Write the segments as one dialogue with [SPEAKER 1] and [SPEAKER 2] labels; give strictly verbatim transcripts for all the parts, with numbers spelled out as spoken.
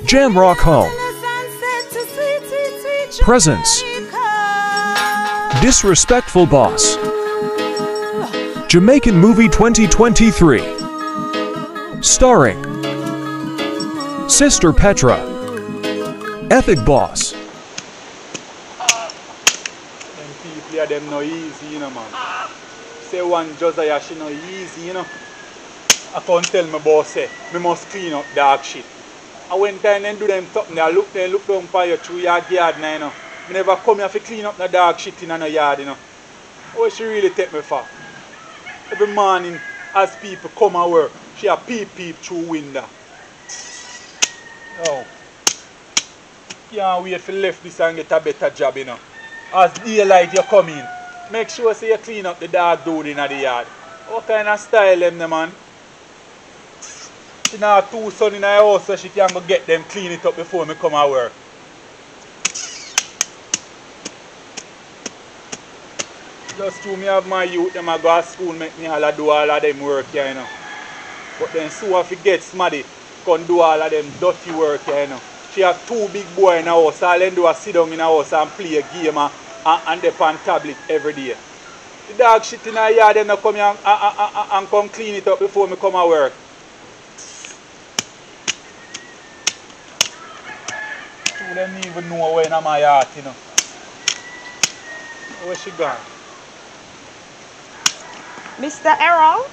[SPEAKER 1] Jamrock Home. Presence. Disrespectful Boss. Jamaican Movie twenty twenty-three. Starring Sister Petra. Ethic Boss.
[SPEAKER 2] Them people, them no easy, you know, man. Say one Josiah, she no easy, you know. I can't tell my boss, say, me must clean up dog shit. I went there and do them something, I look there, look down for you through your yard now, you know. I never come here to clean up the dog shit in a yard, you know. What she really take me for? Every morning, as people come and work, she a peep peep through window. Oh. Can't wait for left this and get a better job, you know. As daylight you come in, make sure say you clean up the dog dude in the yard. What kind of style them, the man? She now have two sons in her house so she can go get them clean it up before me come and work. Just to me have my youth, them I go to school, make me all do all of them work here, you know. But then so if you get smaddy, come do all of them dirty work here, you know. She have two big boys in her house, all them do is sit down in her house and play a game and, and, and they on tablet every day. The dog shit in her yard, them come here and, and, and, and come clean it up before me come and work. Two them even know where in my yard, you know. Where she gone?
[SPEAKER 3] Mister Errol?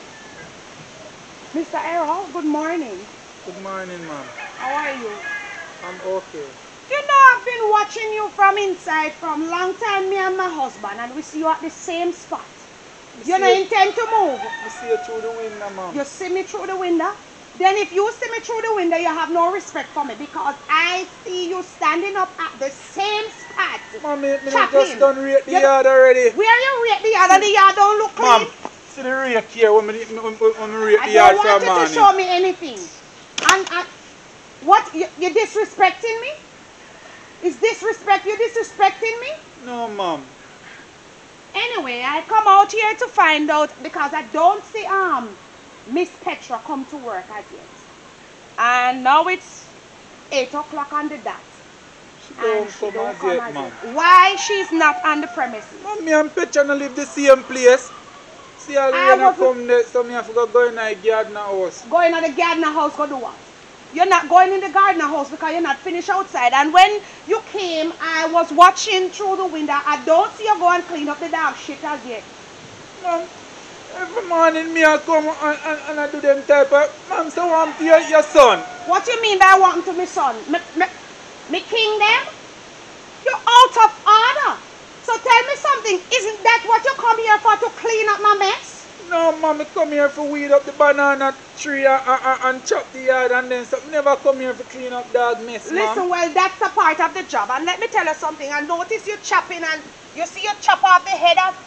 [SPEAKER 3] Mister Errol, good morning.
[SPEAKER 2] Good morning, ma'am.
[SPEAKER 3] How are you?
[SPEAKER 2] I'm okay.
[SPEAKER 3] You know, I've been watching you from inside from long time, me and my husband, and we see you at the same spot. You don't intend to move?
[SPEAKER 2] I see you through the window, ma'am.
[SPEAKER 3] You see me through the window? Then if you see me through the window, you have no respect for me because I see you standing up at the same spot.
[SPEAKER 2] Ma'am, me, me just done rake the you yard already.
[SPEAKER 3] Where you rake the yard and the yard don't look clean?
[SPEAKER 2] Ma'am, see the rake here when me, when, when me rake the yard for a
[SPEAKER 3] I don't want you
[SPEAKER 2] morning.
[SPEAKER 3] to show me anything. And, and what? You, you're disrespecting me? Is disrespect, you disrespecting me?
[SPEAKER 2] No, ma'am.
[SPEAKER 3] Anyway, I come out here to find out because I don't see um Miss Petra come to work as yet. And now it's eight o'clock on the dot.
[SPEAKER 2] She don't come
[SPEAKER 3] don't
[SPEAKER 2] as
[SPEAKER 3] come
[SPEAKER 2] yet,
[SPEAKER 3] as
[SPEAKER 2] ma'am.
[SPEAKER 3] yet. Why she's not on the premises?
[SPEAKER 2] Ma'am, me and Petra no live the same place. See how
[SPEAKER 3] I
[SPEAKER 2] when I come there, so me have to go, go in the gardener house.
[SPEAKER 3] Go in the gardener house, go do what? You're not going in the gardener house because you're not finished outside. And when you came, I was watching through the window. I don't see you go and clean up the dog shit as yet.
[SPEAKER 2] Ma'am, every morning me I come and, and, and I do them type of, ma'am, so I'm to your, your son.
[SPEAKER 3] What you mean by wanting to my son? Me, me, me king them? You're out of order. So tell me something. Isn't that what you come here for, to clean up my mess?
[SPEAKER 2] No, ma'am, I come here for weed up the banana tree and, and, and chop the yard and then so never come here for clean up dog mess, ma'am.
[SPEAKER 3] Listen, well, that's a part of the job. And let me tell you something. I notice you chopping and you see you chop off the head of...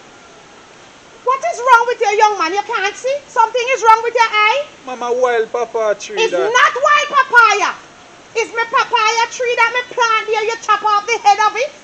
[SPEAKER 3] What is wrong with your young man? You can't see? Something is wrong with your eye?
[SPEAKER 2] Mama, wild papaya tree.
[SPEAKER 3] It's
[SPEAKER 2] that.
[SPEAKER 3] not wild papaya. It's my papaya tree that me plant there. You chop off the head of it.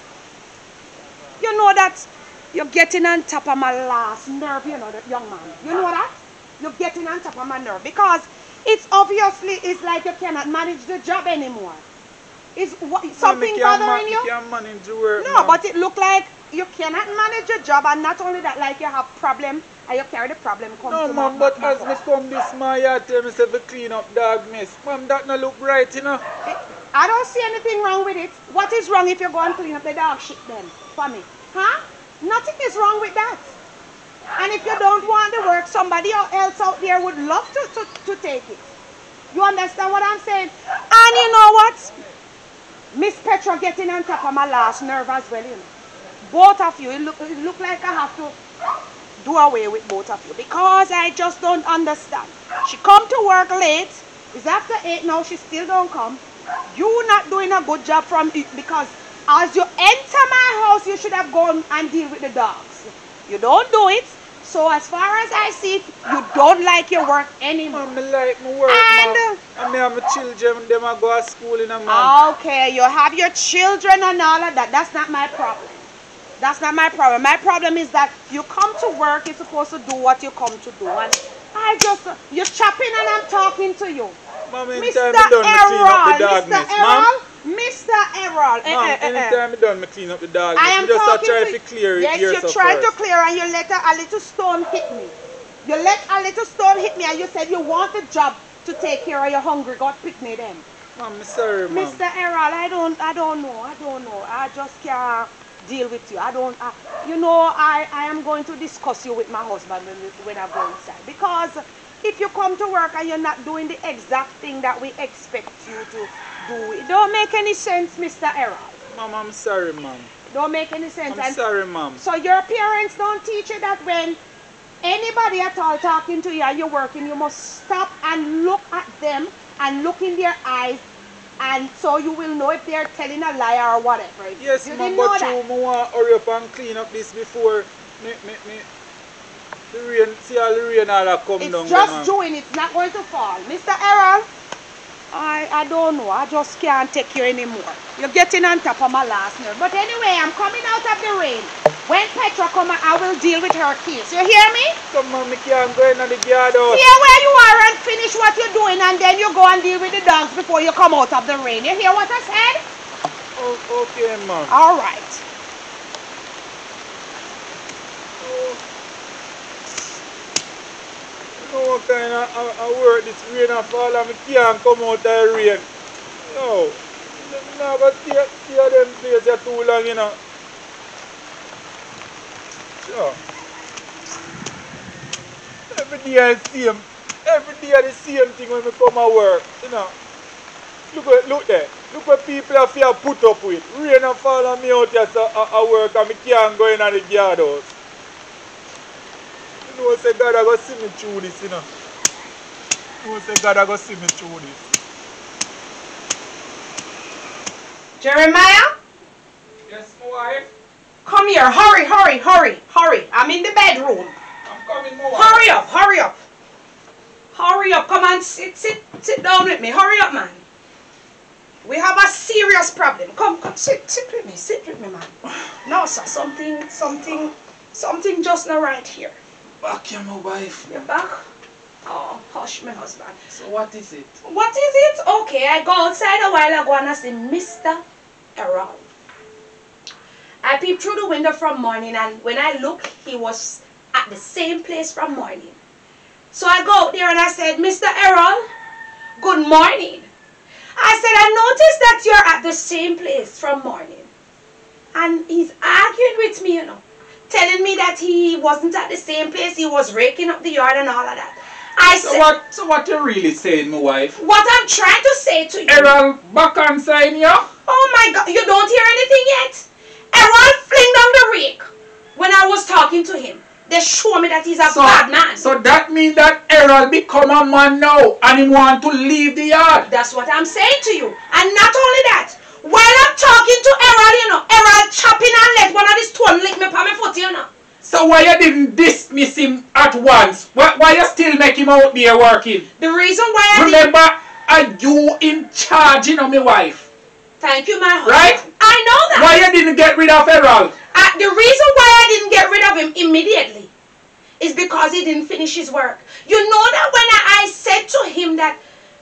[SPEAKER 3] You know that you're getting on top of my last nerve, you know, that young man. You know that? You're getting on top of my nerve because it's obviously, it's like you cannot manage the job anymore. Is what, something bothering you?
[SPEAKER 2] You can't manage the work,
[SPEAKER 3] No, but it look like you cannot manage your job, and not only that, like you have problem and you carry the problem come
[SPEAKER 2] no,
[SPEAKER 3] to
[SPEAKER 2] ma'am, but as me come this my yard tell me say to clean up dog mess. Ma'am, that no look right, you know.
[SPEAKER 3] It, I don't see anything wrong with it. What is wrong if you go and clean up the dog shit then for me? Huh? Nothing is wrong with that. And if you don't want the work, somebody else out there would love to, to, to take it. You understand what I'm saying? And you know what? Miss Petra getting on top of my last nerve as well, you know. Both of you, it look, it look like I have to do away with both of you because I just don't understand. She come to work late. It's after eight now, she still don't come. You not doing a good job from it because as you enter my house, you should have gone and deal with the dogs. You don't do it. So as far as I see it, you don't like your work anymore.
[SPEAKER 2] Ma'am, I like my work,
[SPEAKER 3] and,
[SPEAKER 2] ma'am. And me and my children, them I go to school in a month.
[SPEAKER 3] Okay, you have your children and all of that. That's not my problem. That's not my problem. My problem is that you come to work, you're supposed to do what you come to do. And I just, you're chopping and I'm talking to you.
[SPEAKER 2] Mom,
[SPEAKER 3] Mister
[SPEAKER 2] anytime me done, me clean up the
[SPEAKER 3] Errol,
[SPEAKER 2] dog
[SPEAKER 3] Mister
[SPEAKER 2] mess, ma'am.
[SPEAKER 3] Errol, Mister Errol. Eh,
[SPEAKER 2] Mom,
[SPEAKER 3] eh, eh, eh.
[SPEAKER 2] anytime me done, me clean up the dog
[SPEAKER 3] I
[SPEAKER 2] mess.
[SPEAKER 3] am
[SPEAKER 2] Me just a
[SPEAKER 3] talking
[SPEAKER 2] try
[SPEAKER 3] to
[SPEAKER 2] to clear it
[SPEAKER 3] Yes,
[SPEAKER 2] here
[SPEAKER 3] you
[SPEAKER 2] so
[SPEAKER 3] tried to
[SPEAKER 2] first.
[SPEAKER 3] clear and you let a, a little stone hit me. You let a little stone hit me and you said you want the job to take care of your hungry God pick me then.
[SPEAKER 2] Mom, I'm sorry, Mom.
[SPEAKER 3] Mister Errol, I don't I don't know. I don't know. I just can't deal with you. I don't I, you know I, I am going to discuss you with my husband when, when I go inside. Because if you come to work and you're not doing the exact thing that we expect you to do, it don't make any sense, Mister Errol.
[SPEAKER 2] Mom, I'm sorry, Mom.
[SPEAKER 3] Don't make any sense.
[SPEAKER 2] I'm
[SPEAKER 3] And
[SPEAKER 2] sorry, Mom.
[SPEAKER 3] so your parents don't teach you that when anybody at all talking to you and you're working, you must stop and look at them and look in their eyes, and so you will know if they're telling a lie or whatever.
[SPEAKER 2] Yes,
[SPEAKER 3] you
[SPEAKER 2] Mom,
[SPEAKER 3] didn't know
[SPEAKER 2] but
[SPEAKER 3] that.
[SPEAKER 2] you want to hurry up and clean up this before me, me, me, the rain, see all the rain all that come down.
[SPEAKER 3] It's just
[SPEAKER 2] there,
[SPEAKER 3] doing, it's not going to fall. Mister Errol, I, I don't know. I just can't take you anymore. You're getting on top of my last nerve. But anyway, I'm coming out of the rain. When Petra comes, I will deal with her case. You hear me?
[SPEAKER 2] Come on, me can't go in the yard house.
[SPEAKER 3] Stay where you are and finish what you're doing, and then you go and deal with the dogs before you come out of the rain. You hear what I said?
[SPEAKER 2] Oh, okay, Mom.
[SPEAKER 3] All right.
[SPEAKER 2] You know what kind of I, I work this rain and fall and me can't come out of the rain. No. I'm not going to stay, stay them place here too long, you know. Sure. Every day I see him. Every day the same thing when we come to work, you know. Look at, look there. Look what people have to put up with. Rain and fall on me out here so I, I work and me can't go in the yard house. You know, say God I go see me through this, you know. You know, say God I go see me through this.
[SPEAKER 3] Jeremiah,
[SPEAKER 2] Yes, my wife.
[SPEAKER 3] come here. Hurry, hurry, hurry, hurry. I'm in the bedroom.
[SPEAKER 2] I'm coming, my wife.
[SPEAKER 3] Hurry up, hurry up. Hurry up. Come on, sit, sit, sit down with me. Hurry up, man. We have a serious problem. Come, come, sit, sit with me, sit with me, man. No, sir, something, something, something just not right here.
[SPEAKER 2] Back here, my wife.
[SPEAKER 3] You're back? Oh, hush, my husband.
[SPEAKER 2] So what is it?
[SPEAKER 3] What is it? Okay, I go outside a while ago and I see Mister Errol. I peeped through the window from morning, and when I look, he was at the same place from morning. So I go out there and I said, Mister Errol, good morning. I said, I noticed that you're at the same place from morning. And he's arguing with me, you know, telling me that he wasn't at the same place, he was raking up the yard and all of that. I
[SPEAKER 2] So
[SPEAKER 3] said,
[SPEAKER 2] what, so what you really saying, my wife?
[SPEAKER 3] what I'm trying to say to you.
[SPEAKER 2] Errol back on sign you?
[SPEAKER 3] Oh my God, you don't hear anything yet? Errol fling down the rake when I was talking to him. They show me that he's a
[SPEAKER 2] So,
[SPEAKER 3] bad man.
[SPEAKER 2] so that means that Errol become a man now and he want to leave the yard.
[SPEAKER 3] That's what I'm saying to you. And not only that, while I'm talking to Errol, you know, Errol chopping and let one of his stone lick me on my foot, you know.
[SPEAKER 2] So why you didn't dismiss him at once? Why, why you still make him out there working?
[SPEAKER 3] The reason why I
[SPEAKER 2] Remember, are you in charge, you know, my wife?
[SPEAKER 3] Thank you, my husband.
[SPEAKER 2] Right?
[SPEAKER 3] I know that.
[SPEAKER 2] Why you didn't get rid of Errol?
[SPEAKER 3] Uh, the reason why I didn't get rid of him immediately is because he didn't finish his work. You know that when I, I said to him that,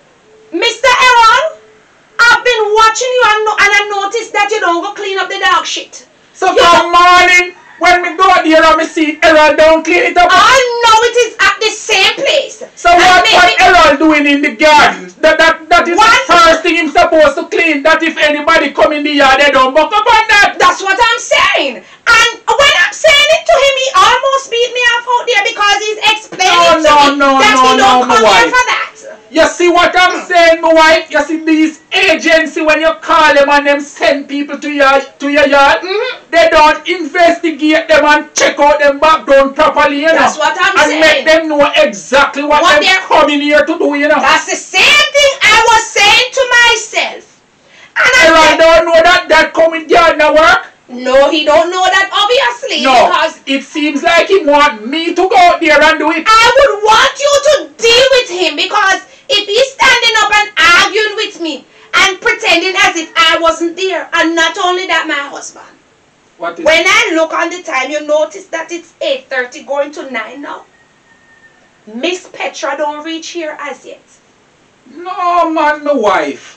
[SPEAKER 3] Mister Errol, I've been watching you and, no, and I noticed that you don't go clean up the dog shit.
[SPEAKER 2] So
[SPEAKER 3] You
[SPEAKER 2] from morning, when we go there and we see Errol don't clean it up.
[SPEAKER 3] I know it is at the same place.
[SPEAKER 2] So
[SPEAKER 3] And
[SPEAKER 2] what,
[SPEAKER 3] maybe-
[SPEAKER 2] what Errol doing in the garden? That, that, that is
[SPEAKER 3] What?
[SPEAKER 2] the first thing he's supposed to clean. That if anybody come in the yard, they don't buck up on that.
[SPEAKER 3] That's what I'm saying. And when I'm saying it to him, he almost beat me off out there because he's explaining
[SPEAKER 2] No,
[SPEAKER 3] to
[SPEAKER 2] no,
[SPEAKER 3] me
[SPEAKER 2] no,
[SPEAKER 3] that
[SPEAKER 2] no,
[SPEAKER 3] he don't
[SPEAKER 2] no, my
[SPEAKER 3] come here
[SPEAKER 2] wife.
[SPEAKER 3] for that.
[SPEAKER 2] You see what I'm saying, my wife? You see these agency, when you call them and them send people to your to your yard,
[SPEAKER 3] Mhm.
[SPEAKER 2] they don't investigate them and check out them background properly, you know.
[SPEAKER 3] That's what I'm
[SPEAKER 2] and
[SPEAKER 3] saying.
[SPEAKER 2] make them know exactly what,
[SPEAKER 3] What
[SPEAKER 2] they're
[SPEAKER 3] they're-
[SPEAKER 2] coming here to do, you know.
[SPEAKER 3] That's the same thing I was saying to myself. And I
[SPEAKER 2] Errol
[SPEAKER 3] said,
[SPEAKER 2] don't know that that coming gardener work.
[SPEAKER 3] no, he don't know that obviously
[SPEAKER 2] No,
[SPEAKER 3] because
[SPEAKER 2] it seems like he want me to go out there and do it.
[SPEAKER 3] I would want you to deal with him because if he's standing up and arguing with me and pretending as if I wasn't there, and not only that, my husband.
[SPEAKER 2] What is
[SPEAKER 3] When I look on the time, you notice that it's eight thirty going to nine now. Miss Petra don't reach here as yet.
[SPEAKER 4] No man, my wife.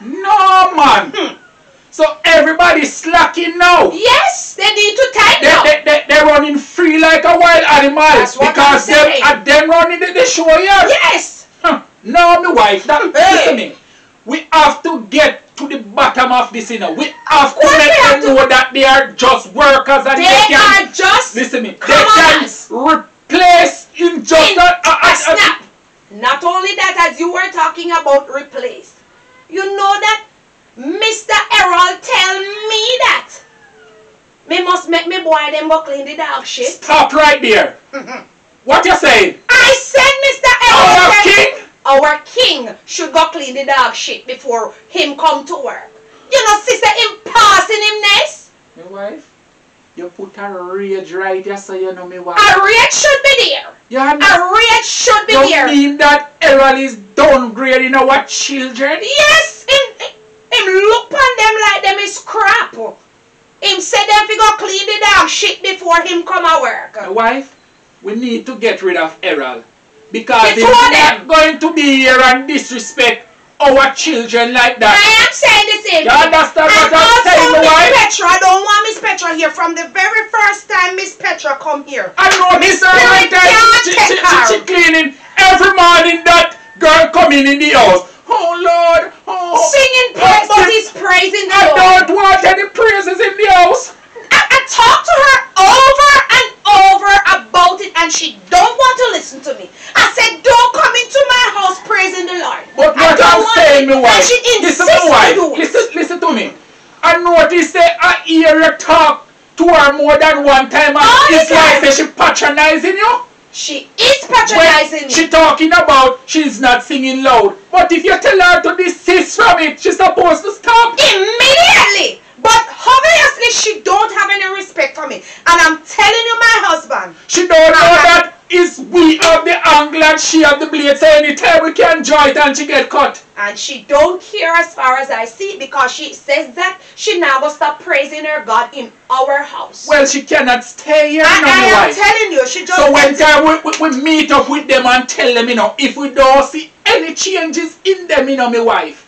[SPEAKER 4] No man.
[SPEAKER 3] Hmm.
[SPEAKER 4] So everybody slacking now.
[SPEAKER 3] Yes, they need to tighten
[SPEAKER 4] They,
[SPEAKER 3] up.
[SPEAKER 4] they, they, they're running free like a wild animal.
[SPEAKER 3] That's what
[SPEAKER 4] because
[SPEAKER 3] I'm
[SPEAKER 4] them
[SPEAKER 3] saying.
[SPEAKER 4] are them running the, the show here.
[SPEAKER 3] Yes.
[SPEAKER 4] Huh. No, my wife. That,
[SPEAKER 3] Hey.
[SPEAKER 4] Listen to me. We have to get to the bottom of this, you know. We have to
[SPEAKER 3] course
[SPEAKER 4] make
[SPEAKER 3] we have
[SPEAKER 4] them
[SPEAKER 3] to.
[SPEAKER 4] know that they are just workers and
[SPEAKER 3] They
[SPEAKER 4] they can.
[SPEAKER 3] are just
[SPEAKER 4] Listen to me. They
[SPEAKER 3] commoners.
[SPEAKER 4] can replace in just
[SPEAKER 3] In
[SPEAKER 4] a,
[SPEAKER 3] a
[SPEAKER 4] a, a,
[SPEAKER 3] snap. Not only that, as you were talking about replace, you know that Mister Errol tell me that me must make me boy them go clean the dog shit.
[SPEAKER 4] Stop right there. What you saying?
[SPEAKER 3] I said Mister Errol
[SPEAKER 4] Our
[SPEAKER 3] tell-
[SPEAKER 4] king?
[SPEAKER 3] our king should go clean the dog shit before him come to work. You know, sister, him passing him nest.
[SPEAKER 4] My wife, you put a rage right here so you know me wife.
[SPEAKER 3] A rate should be there.
[SPEAKER 4] You
[SPEAKER 3] A
[SPEAKER 4] understand?
[SPEAKER 3] rate should be
[SPEAKER 4] You
[SPEAKER 3] there.
[SPEAKER 4] mean that Errol is downgrading our children?
[SPEAKER 3] Yes, him, him look on them like them is crap. Him said them fi go clean the dog shit before him come to work.
[SPEAKER 4] My wife, we need to get rid of Errol. Because
[SPEAKER 3] The
[SPEAKER 4] he's
[SPEAKER 3] two of
[SPEAKER 4] not
[SPEAKER 3] them.
[SPEAKER 4] going to be here and disrespect our children like that.
[SPEAKER 3] I am saying the same
[SPEAKER 4] You
[SPEAKER 3] thing.
[SPEAKER 4] understand what
[SPEAKER 3] And
[SPEAKER 4] I'm
[SPEAKER 3] also
[SPEAKER 4] saying, my
[SPEAKER 3] Miss
[SPEAKER 4] wife?
[SPEAKER 3] Petra, I don't want Miss Petra here from the very first time Miss Petra come here.
[SPEAKER 4] I know this
[SPEAKER 3] Mister
[SPEAKER 4] right
[SPEAKER 3] can't
[SPEAKER 4] time. She, she,
[SPEAKER 3] take
[SPEAKER 4] she,
[SPEAKER 3] her.
[SPEAKER 4] she cleaning every morning that girl coming in the house. Oh Lord, oh.
[SPEAKER 3] Singing praise, but he's praising the
[SPEAKER 4] I
[SPEAKER 3] Lord.
[SPEAKER 4] don't want any praises in the house.
[SPEAKER 3] I, I talked to her over and over about it and she don't want to listen to me. I said, don't come into my house praising the Lord.
[SPEAKER 4] But
[SPEAKER 3] I
[SPEAKER 4] what
[SPEAKER 3] don't
[SPEAKER 4] I'm
[SPEAKER 3] want
[SPEAKER 4] saying,
[SPEAKER 3] it.
[SPEAKER 4] my wife,
[SPEAKER 3] And she
[SPEAKER 4] listen,
[SPEAKER 3] insists
[SPEAKER 4] my wife,
[SPEAKER 3] to do it.
[SPEAKER 4] listen, listen to me. I noticed that I hear her talk to her more than one time, and
[SPEAKER 3] All the
[SPEAKER 4] it's like
[SPEAKER 3] time.
[SPEAKER 4] that she patronizing you.
[SPEAKER 3] She is
[SPEAKER 4] When
[SPEAKER 3] patronizing me.
[SPEAKER 4] she talking about she's not singing loud, but if you tell her to desist from it, she's supposed to stop.
[SPEAKER 3] Immediately. But obviously she don't have any respect for me. And I'm telling you, my husband.
[SPEAKER 4] She don't know that it's we have the angle and she have the blade, so anytime we can draw it and she get cut.
[SPEAKER 3] And she don't care as far as I see it because she says that she now will stop praising her God in our house.
[SPEAKER 4] Well, she cannot stay here,
[SPEAKER 3] I,
[SPEAKER 4] no,
[SPEAKER 3] I
[SPEAKER 4] my
[SPEAKER 3] am
[SPEAKER 4] wife.
[SPEAKER 3] telling you, she just...
[SPEAKER 4] So when time we, we, we meet up with them and tell them, you know, if we don't see any changes in them, you know, my wife,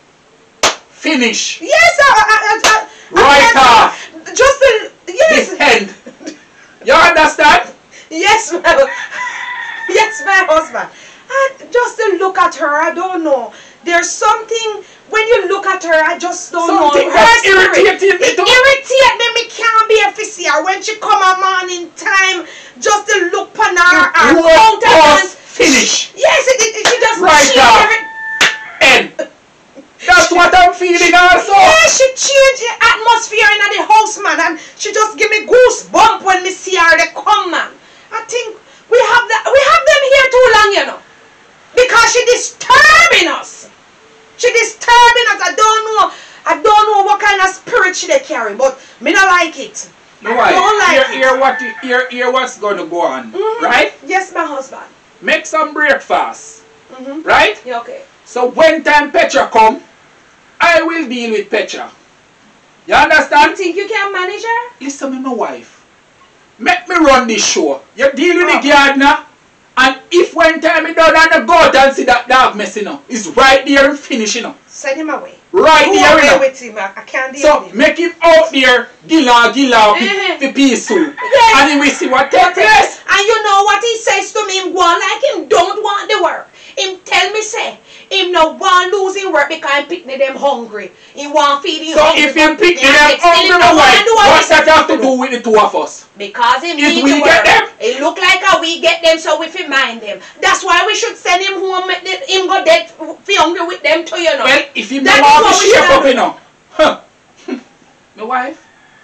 [SPEAKER 4] finish.
[SPEAKER 3] Yes, I... I, I, I
[SPEAKER 4] Right
[SPEAKER 3] I,
[SPEAKER 4] off.
[SPEAKER 3] Just a... Yes.
[SPEAKER 4] The end. You understand?
[SPEAKER 3] Yes, my... Yes, my husband. And just to look at her, I don't know. There's something... When you look at her, I just don't
[SPEAKER 4] Something
[SPEAKER 3] know.
[SPEAKER 4] that's
[SPEAKER 3] Her spirit,
[SPEAKER 4] irritating me
[SPEAKER 3] it
[SPEAKER 4] too.
[SPEAKER 3] irritate me. Me can't be a fissy. When she come a morning time, just to look on her, her
[SPEAKER 4] You want
[SPEAKER 3] countenance.
[SPEAKER 4] us finish.
[SPEAKER 3] Yes, it, it, it, she just
[SPEAKER 4] Right
[SPEAKER 3] change
[SPEAKER 4] off.
[SPEAKER 3] every...
[SPEAKER 4] End. That's what I'm feeling also.
[SPEAKER 3] Yeah, she changed the atmosphere in the house, man, and she just give me goosebump when me see her they come, man. I think we have that we have them here too long, you know, because she disturbing us. She disturbing us. I don't know. I don't know what kind of spirit she they carry, but me not like it.
[SPEAKER 4] No,
[SPEAKER 3] I
[SPEAKER 4] why?
[SPEAKER 3] don't like
[SPEAKER 4] Hear,
[SPEAKER 3] it.
[SPEAKER 4] hear what you- hear, hear what's gonna go on,
[SPEAKER 3] Mhm.
[SPEAKER 4] right?
[SPEAKER 3] Yes, my husband.
[SPEAKER 4] Make some breakfast,
[SPEAKER 3] Mm-hmm.
[SPEAKER 4] right?
[SPEAKER 3] Yeah, okay.
[SPEAKER 4] So when time Petra come, I will deal with Petra. You understand?
[SPEAKER 3] You think you can manage her?
[SPEAKER 4] Listen to my wife. Make me run this show. You deal with
[SPEAKER 3] Oh.
[SPEAKER 4] the gardener, and if one time you done and you go out and see that dog messing up, it's right there and finishing up.
[SPEAKER 3] Send him away.
[SPEAKER 4] Right
[SPEAKER 3] Go
[SPEAKER 4] there, you
[SPEAKER 3] away
[SPEAKER 4] know.
[SPEAKER 3] with him. I I can't deal
[SPEAKER 4] So
[SPEAKER 3] with him.
[SPEAKER 4] make him out there, gila gila,
[SPEAKER 3] Mhm.
[SPEAKER 4] the peaceful,
[SPEAKER 3] Yes.
[SPEAKER 4] and he will see what take place.
[SPEAKER 3] And you know what he says to me? Him go on like him don't want the work. Him tell me say, him no want losing work because him picnic them hungry. He want feeding
[SPEAKER 4] So
[SPEAKER 3] hungry.
[SPEAKER 4] if you
[SPEAKER 3] but-
[SPEAKER 4] pick
[SPEAKER 3] Yeah,
[SPEAKER 4] them
[SPEAKER 3] next thing
[SPEAKER 4] hungry,
[SPEAKER 3] him
[SPEAKER 4] my
[SPEAKER 3] no want
[SPEAKER 4] wife,
[SPEAKER 3] do what
[SPEAKER 4] what's
[SPEAKER 3] he
[SPEAKER 4] that
[SPEAKER 3] say
[SPEAKER 4] have to do with the two of us?
[SPEAKER 3] Because him
[SPEAKER 4] Is
[SPEAKER 3] need
[SPEAKER 4] we
[SPEAKER 3] the
[SPEAKER 4] get
[SPEAKER 3] work.
[SPEAKER 4] them?
[SPEAKER 3] It look like how we get them, so we fi mind them. That's why we should send him home. Make the, him go dead fi hungry with them too, you know.
[SPEAKER 4] Well, if you
[SPEAKER 3] That
[SPEAKER 4] don't
[SPEAKER 3] is
[SPEAKER 4] want
[SPEAKER 3] what
[SPEAKER 4] to
[SPEAKER 3] we
[SPEAKER 4] shape
[SPEAKER 3] should
[SPEAKER 4] up,
[SPEAKER 3] have
[SPEAKER 4] you know. Huh. My wife,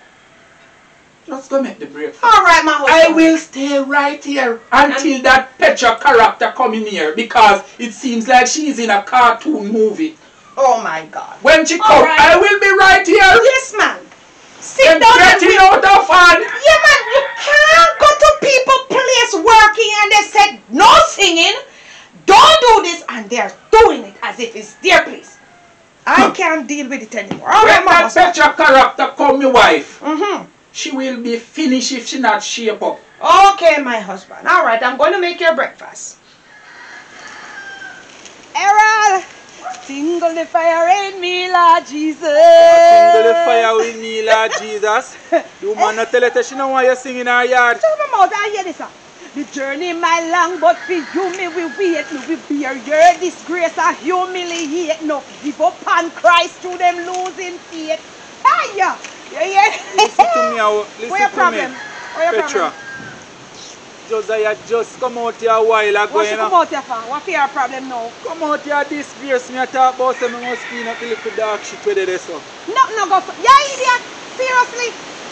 [SPEAKER 4] just go make the breakfast.
[SPEAKER 3] All right, my husband.
[SPEAKER 4] I will stay right here until that Petra character come in here because it seems like she's in a cartoon movie.
[SPEAKER 3] Oh my God.
[SPEAKER 4] When she
[SPEAKER 3] All
[SPEAKER 4] come,
[SPEAKER 3] right.
[SPEAKER 4] I will be right here.
[SPEAKER 3] Yes, man. Sit
[SPEAKER 4] And
[SPEAKER 3] down and
[SPEAKER 4] getting
[SPEAKER 3] wait.
[SPEAKER 4] out of hand.
[SPEAKER 3] Yeah, man, you can't go to people place working and they said no singing, don't do this, and they're doing it as if it's their place. I can't deal with it anymore. All right,
[SPEAKER 4] When
[SPEAKER 3] my
[SPEAKER 4] that
[SPEAKER 3] husband.
[SPEAKER 4] Petra character come, my wife,
[SPEAKER 3] Mm-hmm.
[SPEAKER 4] she will be finished if she not shape up.
[SPEAKER 3] Okay, my husband. All right, I'm going to make your breakfast. Errol! Tingle the fire in me, Lord Jesus.
[SPEAKER 2] Tingle the fire with me, Lord Jesus. The woman not tell her she don't want you sing in her yard.
[SPEAKER 3] Shut up, mouth, I hear this. Sir. The journey my long, but for you me will wait, me will bear your disgrace and humiliate. No, give up on Christ through them losing faith. Hey, yeah, yeah, yeah.
[SPEAKER 2] Listen to me, now. Listen
[SPEAKER 3] What's your
[SPEAKER 2] to
[SPEAKER 3] problem?
[SPEAKER 2] me.
[SPEAKER 3] What's your
[SPEAKER 2] Petra,
[SPEAKER 3] problem?
[SPEAKER 2] Josiah just come out here a while ago.
[SPEAKER 3] What you
[SPEAKER 2] you know.
[SPEAKER 3] come out here for? What's your problem now?
[SPEAKER 2] Come out here disgrace me. I talk about say me must clean up the little dark shit where they there so.
[SPEAKER 3] No, no, go. Yeah, idiot. Seriously.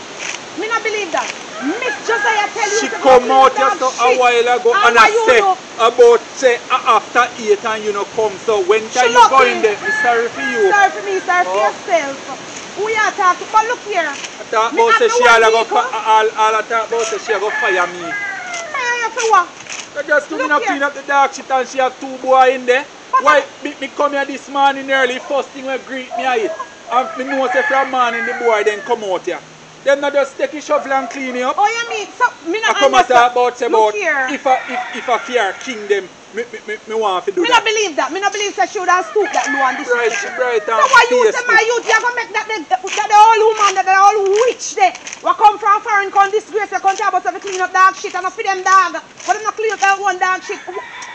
[SPEAKER 3] Me not believe that. Miss Josiah tell you
[SPEAKER 2] She
[SPEAKER 3] to
[SPEAKER 2] come
[SPEAKER 3] go
[SPEAKER 2] out here so a while ago
[SPEAKER 3] and
[SPEAKER 2] and I
[SPEAKER 3] you
[SPEAKER 2] say
[SPEAKER 3] know?
[SPEAKER 2] about say uh, after eight and you know come. So when
[SPEAKER 3] She
[SPEAKER 2] time you
[SPEAKER 3] lucky.
[SPEAKER 2] going there, I'm sorry for you.
[SPEAKER 3] Sorry for me, sorry for
[SPEAKER 2] Oh.
[SPEAKER 3] yourself. Who you are talking? But look here.
[SPEAKER 2] I talk
[SPEAKER 3] Me
[SPEAKER 2] about say
[SPEAKER 3] have
[SPEAKER 2] she
[SPEAKER 3] no
[SPEAKER 2] all a go
[SPEAKER 3] people.
[SPEAKER 2] fi- all all I talk about say she a go fire me.
[SPEAKER 3] Fire you for what?
[SPEAKER 2] So just to me
[SPEAKER 3] Look
[SPEAKER 2] not
[SPEAKER 3] here.
[SPEAKER 2] clean up the dark shit and she have two boys in there.
[SPEAKER 3] But
[SPEAKER 2] Why me, me come here this morning early, first thing we greet me at it. And me know say from morning the boy then come out here. Them not just take a shovel and clean it up.
[SPEAKER 3] Oh, you mean so? Me
[SPEAKER 2] I
[SPEAKER 3] not
[SPEAKER 2] come and talk
[SPEAKER 3] understand.
[SPEAKER 2] about say
[SPEAKER 3] Look
[SPEAKER 2] about
[SPEAKER 3] here.
[SPEAKER 2] if I if if I fear king them, me me me, me want to do
[SPEAKER 3] Me
[SPEAKER 2] that.
[SPEAKER 3] not believe that. Me not believe that she would have stooped that low on this.
[SPEAKER 2] Bright, she bright
[SPEAKER 3] So
[SPEAKER 2] and
[SPEAKER 3] why you say
[SPEAKER 2] tasty.
[SPEAKER 3] my youth? You gonna make that the, that the old woman, that the old witch there, what come from foreign, come disgrace, they come to about to clean up dog shit and not feed them dog, but they not clean up that one dog shit.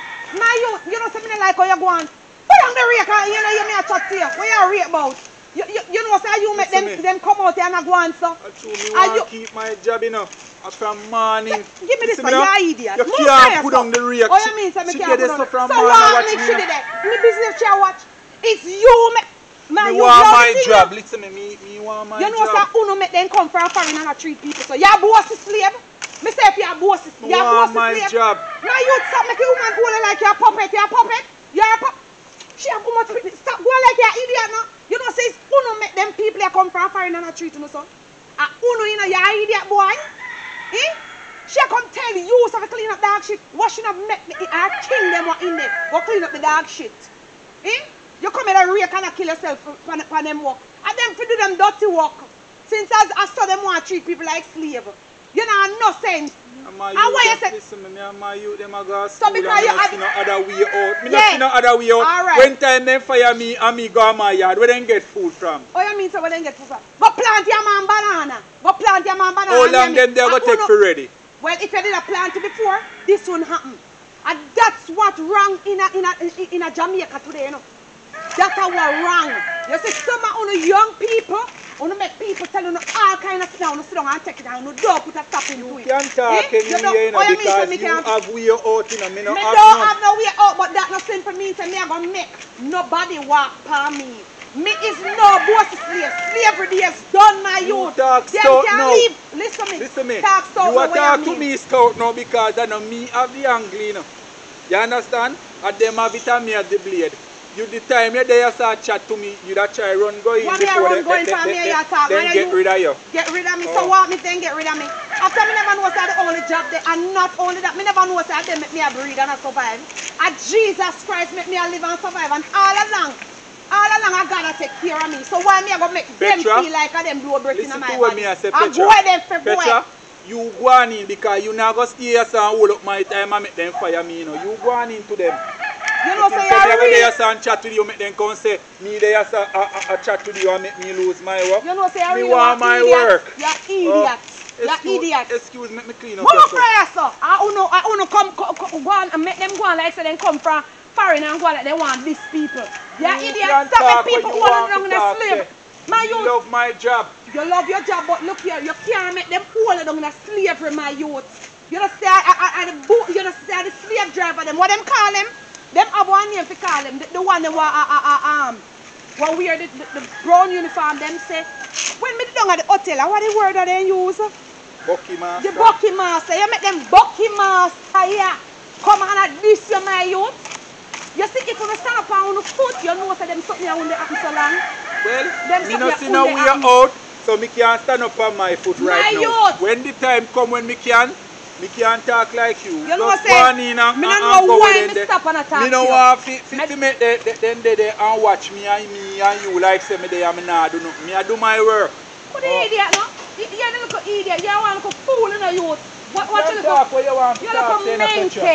[SPEAKER 3] My youth, you know something like how you go on. Put on the rake and you know you may a chat to you. What you rake about? You, you, you know say you make them,
[SPEAKER 2] Listen me.
[SPEAKER 3] them come out here and go on so.
[SPEAKER 2] I true me
[SPEAKER 3] Are
[SPEAKER 2] want
[SPEAKER 3] you-
[SPEAKER 2] to keep my job, you know. And from morning.
[SPEAKER 3] Give me this
[SPEAKER 2] Listen
[SPEAKER 3] one,
[SPEAKER 2] now,
[SPEAKER 3] you idiot.
[SPEAKER 2] You
[SPEAKER 3] Move
[SPEAKER 2] can't
[SPEAKER 3] fire,
[SPEAKER 2] put
[SPEAKER 3] so.
[SPEAKER 2] on the rake.
[SPEAKER 3] Oh, you mean so me
[SPEAKER 2] She
[SPEAKER 3] can't
[SPEAKER 2] get
[SPEAKER 3] put
[SPEAKER 2] this
[SPEAKER 3] on
[SPEAKER 2] stuff from
[SPEAKER 3] so
[SPEAKER 2] morning
[SPEAKER 3] what
[SPEAKER 2] watch
[SPEAKER 3] me
[SPEAKER 2] me.
[SPEAKER 3] she did that? Me business she watch. It's you me. My
[SPEAKER 2] Me
[SPEAKER 3] you
[SPEAKER 2] want
[SPEAKER 3] love
[SPEAKER 2] my
[SPEAKER 3] the thing,
[SPEAKER 2] job.
[SPEAKER 3] you.
[SPEAKER 2] Listen me, me, me want my
[SPEAKER 3] You know
[SPEAKER 2] job.
[SPEAKER 3] say uno make them come from foreign and not treat people. So you're boss is slave. Me say if you're boss is
[SPEAKER 2] Me
[SPEAKER 3] you're boss
[SPEAKER 2] want
[SPEAKER 3] is
[SPEAKER 2] my
[SPEAKER 3] slave.
[SPEAKER 2] job.
[SPEAKER 3] Now you stop making woman go like you're a puppet, you're a puppet. You're a puppet. She have woman stop going like you're idiot now. You know say it's uno make them people that come from foreign and not treat you so. And uno you know you're idiot boy. Eh? She come tell you so to clean up dog shit. What should have make me I king them what in there. Go clean up the dog shit. Eh? You come here and rake and kill yourself for, for, for them work. And them to do them dirty work. Since I, I saw them want to treat people like slave. You know, no sense.
[SPEAKER 2] And my
[SPEAKER 3] And why you
[SPEAKER 2] youth,
[SPEAKER 3] say-
[SPEAKER 2] listen me, me and my youth, them a go to
[SPEAKER 3] So
[SPEAKER 2] school
[SPEAKER 3] because
[SPEAKER 2] and
[SPEAKER 3] you
[SPEAKER 2] me not
[SPEAKER 3] had-
[SPEAKER 2] see no other way out. Me
[SPEAKER 3] Yeah.
[SPEAKER 2] not see no other way out.
[SPEAKER 3] All right.
[SPEAKER 2] When time them fire me and me go to my yard, where them get food from?
[SPEAKER 3] Oh, you mean so we then get food from? Go plant your man banana. Go plant your man banana.
[SPEAKER 2] How
[SPEAKER 3] and
[SPEAKER 2] long
[SPEAKER 3] you
[SPEAKER 2] them they
[SPEAKER 3] and
[SPEAKER 2] go take
[SPEAKER 3] uno-
[SPEAKER 2] for ready?
[SPEAKER 3] Well, if you did a plant it before, this won't happen. And that's what wrong in a, in a, in a Jamaica today, you know. That's what wrong. You see, some of you young people, you make people tell you all kind of stuff, you sit down and take it and you don't put a stop into
[SPEAKER 2] You
[SPEAKER 3] it.
[SPEAKER 2] can talk
[SPEAKER 3] Eh?
[SPEAKER 2] anyway,
[SPEAKER 3] don't-
[SPEAKER 2] you know,
[SPEAKER 3] oh, you mean so
[SPEAKER 2] because
[SPEAKER 3] me
[SPEAKER 2] you
[SPEAKER 3] can't-
[SPEAKER 2] have way out, you know, me no
[SPEAKER 3] Me
[SPEAKER 2] have
[SPEAKER 3] don't
[SPEAKER 2] none.
[SPEAKER 3] have no way out, but that no sin for me, so me I gonna make nobody walk by me. Me is no boss slave. Slavery is done, my
[SPEAKER 2] You
[SPEAKER 3] youth.
[SPEAKER 2] talk
[SPEAKER 3] Them
[SPEAKER 2] stout
[SPEAKER 3] can
[SPEAKER 2] now.
[SPEAKER 3] leave. Listen me.
[SPEAKER 2] Listen me,
[SPEAKER 3] Talk stout
[SPEAKER 2] you
[SPEAKER 3] now,
[SPEAKER 2] are
[SPEAKER 3] what you
[SPEAKER 2] talk to
[SPEAKER 3] mean?
[SPEAKER 2] me stout now because I know me have the angle, you know. You understand? And them have it and me have the blade. You the time you there you start chat to me, you that try run go in
[SPEAKER 3] What me a
[SPEAKER 2] before
[SPEAKER 3] run
[SPEAKER 2] they,
[SPEAKER 3] going
[SPEAKER 2] they,
[SPEAKER 3] for
[SPEAKER 2] they,
[SPEAKER 3] me,
[SPEAKER 2] they,
[SPEAKER 3] you talk,
[SPEAKER 2] then
[SPEAKER 3] man,
[SPEAKER 2] get
[SPEAKER 3] you-
[SPEAKER 2] rid of you.
[SPEAKER 3] Get rid of me.
[SPEAKER 2] Oh.
[SPEAKER 3] So what me then get rid of me? After me never know that the only job there, and not only that, me never know that they make me a breed and a survive. And Jesus Christ make me a live and survive. And all along, all along I gotta take care of me. So why me I go make them
[SPEAKER 2] Petra,
[SPEAKER 3] feel like I them blow breath in
[SPEAKER 2] Listen
[SPEAKER 3] my
[SPEAKER 2] to what
[SPEAKER 3] body?
[SPEAKER 2] me I say,
[SPEAKER 3] I
[SPEAKER 2] Petra.
[SPEAKER 3] go them for boy.
[SPEAKER 2] Petra, you go on in because you not go stay here and hold up my time and make them fire me, you know. You go on into them.
[SPEAKER 3] You know,
[SPEAKER 2] Think
[SPEAKER 3] say
[SPEAKER 2] say me
[SPEAKER 3] you're
[SPEAKER 2] go there
[SPEAKER 3] real.
[SPEAKER 2] and chat with you, make them come say, me there a, a, a chat with you and make me lose my work.
[SPEAKER 3] You know, say you're
[SPEAKER 2] Me
[SPEAKER 3] real.
[SPEAKER 2] want my
[SPEAKER 3] idiot.
[SPEAKER 2] work.
[SPEAKER 3] You're
[SPEAKER 2] Oh,
[SPEAKER 3] idiot. You're
[SPEAKER 2] excuse,
[SPEAKER 3] idiot.
[SPEAKER 2] Excuse me, me clean up
[SPEAKER 3] Move
[SPEAKER 2] yourself.
[SPEAKER 3] prayer, sir. I uno, I uno come, come, come go on and make them go on like so then come from foreign and go on like they want these people. You're
[SPEAKER 2] You
[SPEAKER 3] idiot.
[SPEAKER 2] can
[SPEAKER 3] Stop
[SPEAKER 2] talk
[SPEAKER 3] make people
[SPEAKER 2] when
[SPEAKER 3] go
[SPEAKER 2] you
[SPEAKER 3] on
[SPEAKER 2] want
[SPEAKER 3] down
[SPEAKER 2] to
[SPEAKER 3] in a
[SPEAKER 2] talk,
[SPEAKER 3] slave.
[SPEAKER 2] say.
[SPEAKER 3] My
[SPEAKER 2] You
[SPEAKER 3] youth,
[SPEAKER 2] love my job.
[SPEAKER 3] you love your job, but look here, you can't make them hold down in a slavery, my youth. You just say I, I, I, the boot, you just say the slave driver, them what them call them? Them have one name to call them, the, the one that were uh, uh, uh, um, when we wear the, the, the brown uniform, them say, when me down at the hotel, what the word that they use?
[SPEAKER 2] Bucky master.
[SPEAKER 3] The Bucky Master, you make them Bucky Master here. Come on and this you my youth. You see if you stand up on the foot, you know that them something around the happen so long.
[SPEAKER 2] Well,
[SPEAKER 3] Them
[SPEAKER 2] me
[SPEAKER 3] something
[SPEAKER 2] not see
[SPEAKER 3] on
[SPEAKER 2] no
[SPEAKER 3] the
[SPEAKER 2] way
[SPEAKER 3] arm.
[SPEAKER 2] out, so me can't stand up on my foot right
[SPEAKER 3] My
[SPEAKER 2] now.
[SPEAKER 3] youth.
[SPEAKER 2] When the time come when me can, me can't talk like you.
[SPEAKER 3] You know
[SPEAKER 2] Just
[SPEAKER 3] what
[SPEAKER 2] go
[SPEAKER 3] I'm
[SPEAKER 2] on
[SPEAKER 3] saying?
[SPEAKER 2] in and,
[SPEAKER 3] Me
[SPEAKER 2] and,
[SPEAKER 3] not
[SPEAKER 2] and
[SPEAKER 3] know
[SPEAKER 2] go
[SPEAKER 3] why
[SPEAKER 2] with
[SPEAKER 3] me
[SPEAKER 2] them
[SPEAKER 3] stop and attack
[SPEAKER 2] Me no
[SPEAKER 3] you.
[SPEAKER 2] want fi, fi,
[SPEAKER 3] Me-
[SPEAKER 2] fi make the, the, them they there and watch me and me and you like say me there and me nah do nothing. Me I do my work.
[SPEAKER 3] What the
[SPEAKER 2] Oh.
[SPEAKER 3] idiot, no? You, you're the little idiot. You want to fool in the youth. What, what
[SPEAKER 2] You
[SPEAKER 3] you
[SPEAKER 2] talk
[SPEAKER 3] look
[SPEAKER 2] what you want to
[SPEAKER 3] You
[SPEAKER 2] talk,
[SPEAKER 3] look
[SPEAKER 2] say in a picture.
[SPEAKER 3] menke.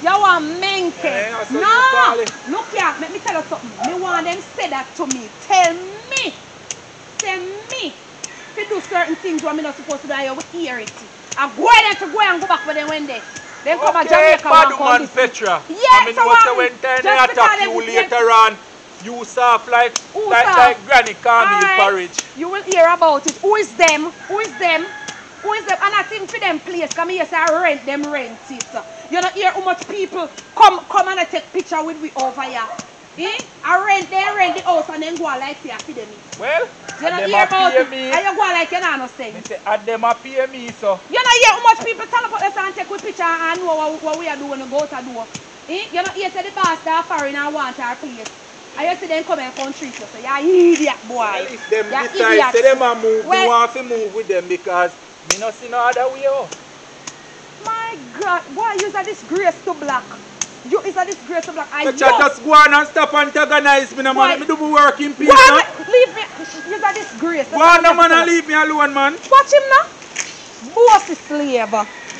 [SPEAKER 3] You want menke?
[SPEAKER 2] Yeah, so you
[SPEAKER 3] no!
[SPEAKER 2] call it.
[SPEAKER 3] Look here, let me tell you something. Me want them say that to me. Tell me. Tell me. If you do certain things what I'm not supposed to do, you will hear it. I go there to go and go back for them one day. Then come
[SPEAKER 2] okay,
[SPEAKER 3] to Jamaica and come
[SPEAKER 2] man
[SPEAKER 3] this.
[SPEAKER 2] Petra.
[SPEAKER 3] Yes,
[SPEAKER 2] I mean,
[SPEAKER 3] so
[SPEAKER 2] what
[SPEAKER 3] um,
[SPEAKER 2] when time they
[SPEAKER 3] just
[SPEAKER 2] attack
[SPEAKER 3] because
[SPEAKER 2] you
[SPEAKER 3] they-
[SPEAKER 2] later on, you soft like,
[SPEAKER 3] Who
[SPEAKER 2] like,
[SPEAKER 3] soft?
[SPEAKER 2] like Granny Carmel
[SPEAKER 3] Alright,
[SPEAKER 2] porridge.
[SPEAKER 3] you will hear about it. Who is them? Who is them? Who is them? And I think for them place, come here, say I rent them rent it. You don't hear how much people come come and I take picture with we over here. Eh? I rent, they rent the house and then go like say I feed them it.
[SPEAKER 2] Well,
[SPEAKER 3] You
[SPEAKER 2] and
[SPEAKER 3] don't
[SPEAKER 2] them
[SPEAKER 3] hear
[SPEAKER 2] a
[SPEAKER 3] about
[SPEAKER 2] pay
[SPEAKER 3] it.
[SPEAKER 2] me.
[SPEAKER 3] And you go like you don't know say.
[SPEAKER 2] Me say, and them a pay me, so.
[SPEAKER 3] You don't hear how much people tell about us and take with picture and know what, what we are doing when we go out the door. Eh? You don't hear say the boss that foreign and want our place. I used to then come and come treat you, so you're idiot boy.
[SPEAKER 2] Well, if them
[SPEAKER 3] You're
[SPEAKER 2] decide,
[SPEAKER 3] idiot.
[SPEAKER 2] say them a move,
[SPEAKER 3] Well-
[SPEAKER 2] me want to move with them because me not see no other way out.
[SPEAKER 3] My God, boy, you're a disgrace to black. You is a disgrace to black. I
[SPEAKER 2] Petra,
[SPEAKER 3] know.
[SPEAKER 2] just go on and stop antagonize me, no man.
[SPEAKER 3] Why?
[SPEAKER 2] Let me do my work in peace,
[SPEAKER 3] Go on,
[SPEAKER 2] no?
[SPEAKER 3] leave me. You're a disgrace.
[SPEAKER 2] Go on, no man, and leave me alone, man.
[SPEAKER 3] Watch him now. Bossy slave.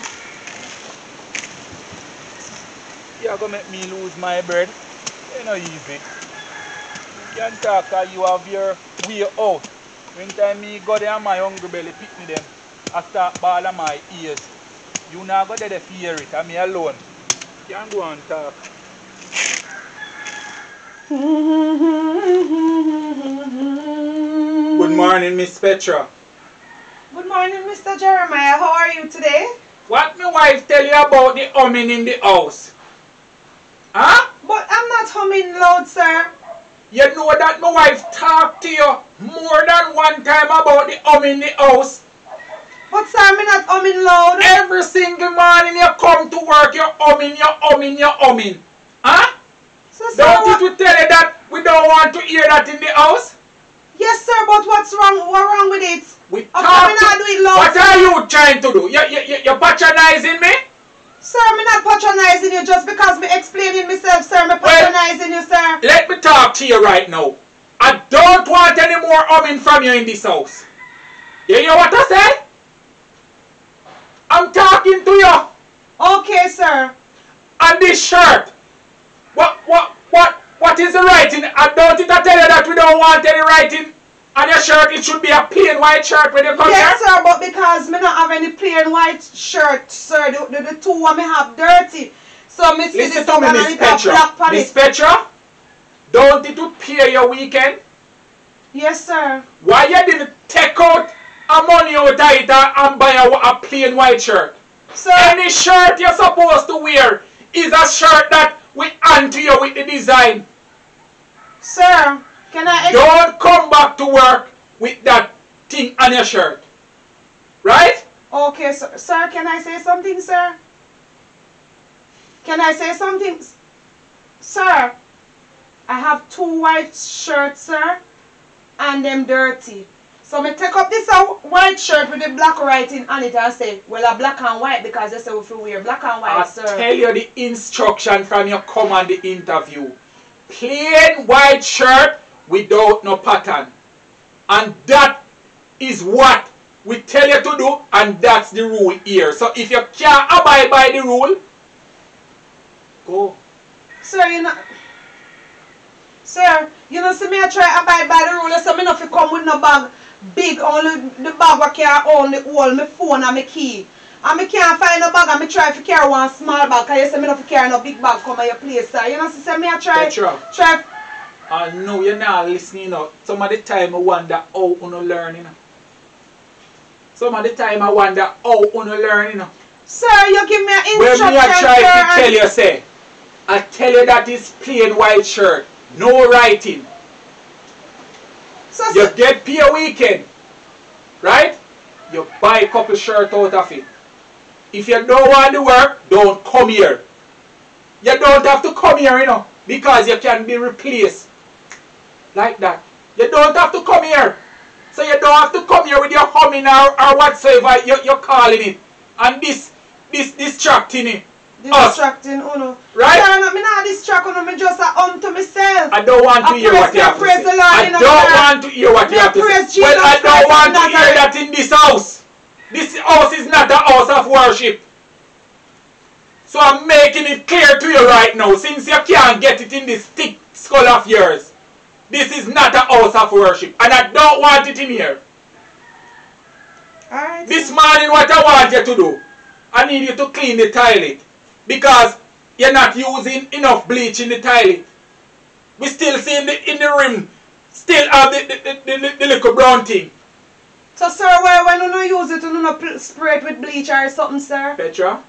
[SPEAKER 2] You're going to make me lose my bird. It's not easy. You can talk and you have your way out. When time me go there and my hungry belly pick me them, I start bawling my ears. You not go there to fear it, and me alone. You can go and talk. Good morning, Miss Petra.
[SPEAKER 5] Good morning, Mister Jeremiah. How are you today?
[SPEAKER 4] What my wife tell you about the humming in the house? Huh?
[SPEAKER 5] But I'm not humming loud, sir.
[SPEAKER 4] You know that my wife talked to you more than one time about the humming in the house.
[SPEAKER 5] But sir, I'm not humming loud.
[SPEAKER 4] Every single morning you come to work, you're humming, you're humming, you're humming. Huh?
[SPEAKER 5] So, sir,
[SPEAKER 4] Don't
[SPEAKER 5] what-
[SPEAKER 4] it we tell you that we don't want to hear that in the house?
[SPEAKER 5] Yes, sir, but what's wrong? What wrong with it?
[SPEAKER 4] We
[SPEAKER 5] How
[SPEAKER 4] talk
[SPEAKER 5] come I
[SPEAKER 4] to-
[SPEAKER 5] not do it loud?
[SPEAKER 4] What are you trying to do? You, you, you, you're patronizing me?
[SPEAKER 5] Sir, I'm not patronizing you just because me explaining myself, sir. I'm patronizing you, sir.
[SPEAKER 4] Let me talk to you right now. I don't want any more humming from you in this house. You hear what I said? I'm talking to you.
[SPEAKER 5] Okay, sir.
[SPEAKER 4] And this shirt. What, what, what, what is the writing? I don't think I tell you that we don't want any writing on your shirt. It should be a plain white shirt when you come
[SPEAKER 5] Yes,
[SPEAKER 4] here.
[SPEAKER 5] sir, but because me not have any plain white shirt, sir, the, the, the two one me have dirty. So me see
[SPEAKER 4] Listen
[SPEAKER 5] this
[SPEAKER 4] to me,
[SPEAKER 5] one
[SPEAKER 4] Miss
[SPEAKER 5] and it have
[SPEAKER 4] Petra.
[SPEAKER 5] black on
[SPEAKER 4] Miss
[SPEAKER 5] it.
[SPEAKER 4] Petra, don't it would pay your weekend?
[SPEAKER 5] Yes, sir.
[SPEAKER 4] Why you didn't take out a money out of it and buy a, a plain white shirt?
[SPEAKER 5] Sir,
[SPEAKER 4] Any shirt you're supposed to wear is a shirt that we hand to you with the design.
[SPEAKER 5] sir, can I... ex-
[SPEAKER 4] Don't come back to work with that thing on your shirt. Right?
[SPEAKER 5] Okay, sir. Sir, can I say something, sir? Can I say something? S- Sir, I have two white shirts, sir, and them dirty. So me take up this uh, white shirt with the black writing on it and say, well, a black and white because they say if you wear black and white,
[SPEAKER 4] I
[SPEAKER 5] sir.
[SPEAKER 4] tell you the instruction from your come on the interview. Plain white shirt without no pattern. And that is what we tell you to do, and that's the rule here. So if you can't abide by the rule, go.
[SPEAKER 5] Sir, you know... Sir, you know, see me I try abide by the rule, so me not fi come with no bag big, only the bag what can only hold my phone and my key. And me can't find no bag and me try to carry one small bag, because you say me not fi carry no big bag come at your place, sir. You know, see, so me I try...
[SPEAKER 4] Petra.
[SPEAKER 5] try
[SPEAKER 4] I know you're not listening now. Some of the time I wonder how you learn, you know. Some of the time I wonder how you learn, you know.
[SPEAKER 5] Sir, you give me an
[SPEAKER 4] When
[SPEAKER 5] instruction,
[SPEAKER 4] me I try
[SPEAKER 5] sir,
[SPEAKER 4] to
[SPEAKER 5] and-
[SPEAKER 4] tell you, say, I tell you that it's plain white shirt, no writing.
[SPEAKER 5] So,
[SPEAKER 4] You
[SPEAKER 5] sir,
[SPEAKER 4] get pay a weekend, right? You buy a couple shirt out of it. If you don't want to work, don't come here. You don't have to come here, you know, because you can be replaced. Like that. You don't have to come here. So you don't have to come here with your humming or, or whatsoever you, you're calling it. And this, this distracting it. us.
[SPEAKER 5] distracting uno.
[SPEAKER 4] Right?
[SPEAKER 5] Sir, no, me not distract uno, me just a hum to myself.
[SPEAKER 4] I don't want to
[SPEAKER 5] I
[SPEAKER 4] hear
[SPEAKER 5] praise
[SPEAKER 4] what you
[SPEAKER 5] me,
[SPEAKER 4] have to
[SPEAKER 5] praise
[SPEAKER 4] say.
[SPEAKER 5] the Lord
[SPEAKER 4] I
[SPEAKER 5] in the
[SPEAKER 4] don't
[SPEAKER 5] Lord.
[SPEAKER 4] want to hear what
[SPEAKER 5] Me
[SPEAKER 4] you have to
[SPEAKER 5] praise
[SPEAKER 4] say. Well,
[SPEAKER 5] Jesus
[SPEAKER 4] I don't
[SPEAKER 5] Christ
[SPEAKER 4] want
[SPEAKER 5] of
[SPEAKER 4] to hear
[SPEAKER 5] Nazareth.
[SPEAKER 4] that in this house. This house is not a house of worship. So I'm making it clear to you right now, since you can't get it in this thick skull of yours. This is not a house of worship, and I don't want it in here.
[SPEAKER 5] Alright.
[SPEAKER 4] This morning, what I want you to do, I need you to clean the toilet, because you're not using enough bleach in the toilet. We still see in the, in the rim, still have the, the, the, the, the little brown thing.
[SPEAKER 5] So, sir, why when you not use it, you not spray it with bleach or something, sir?
[SPEAKER 4] Petra?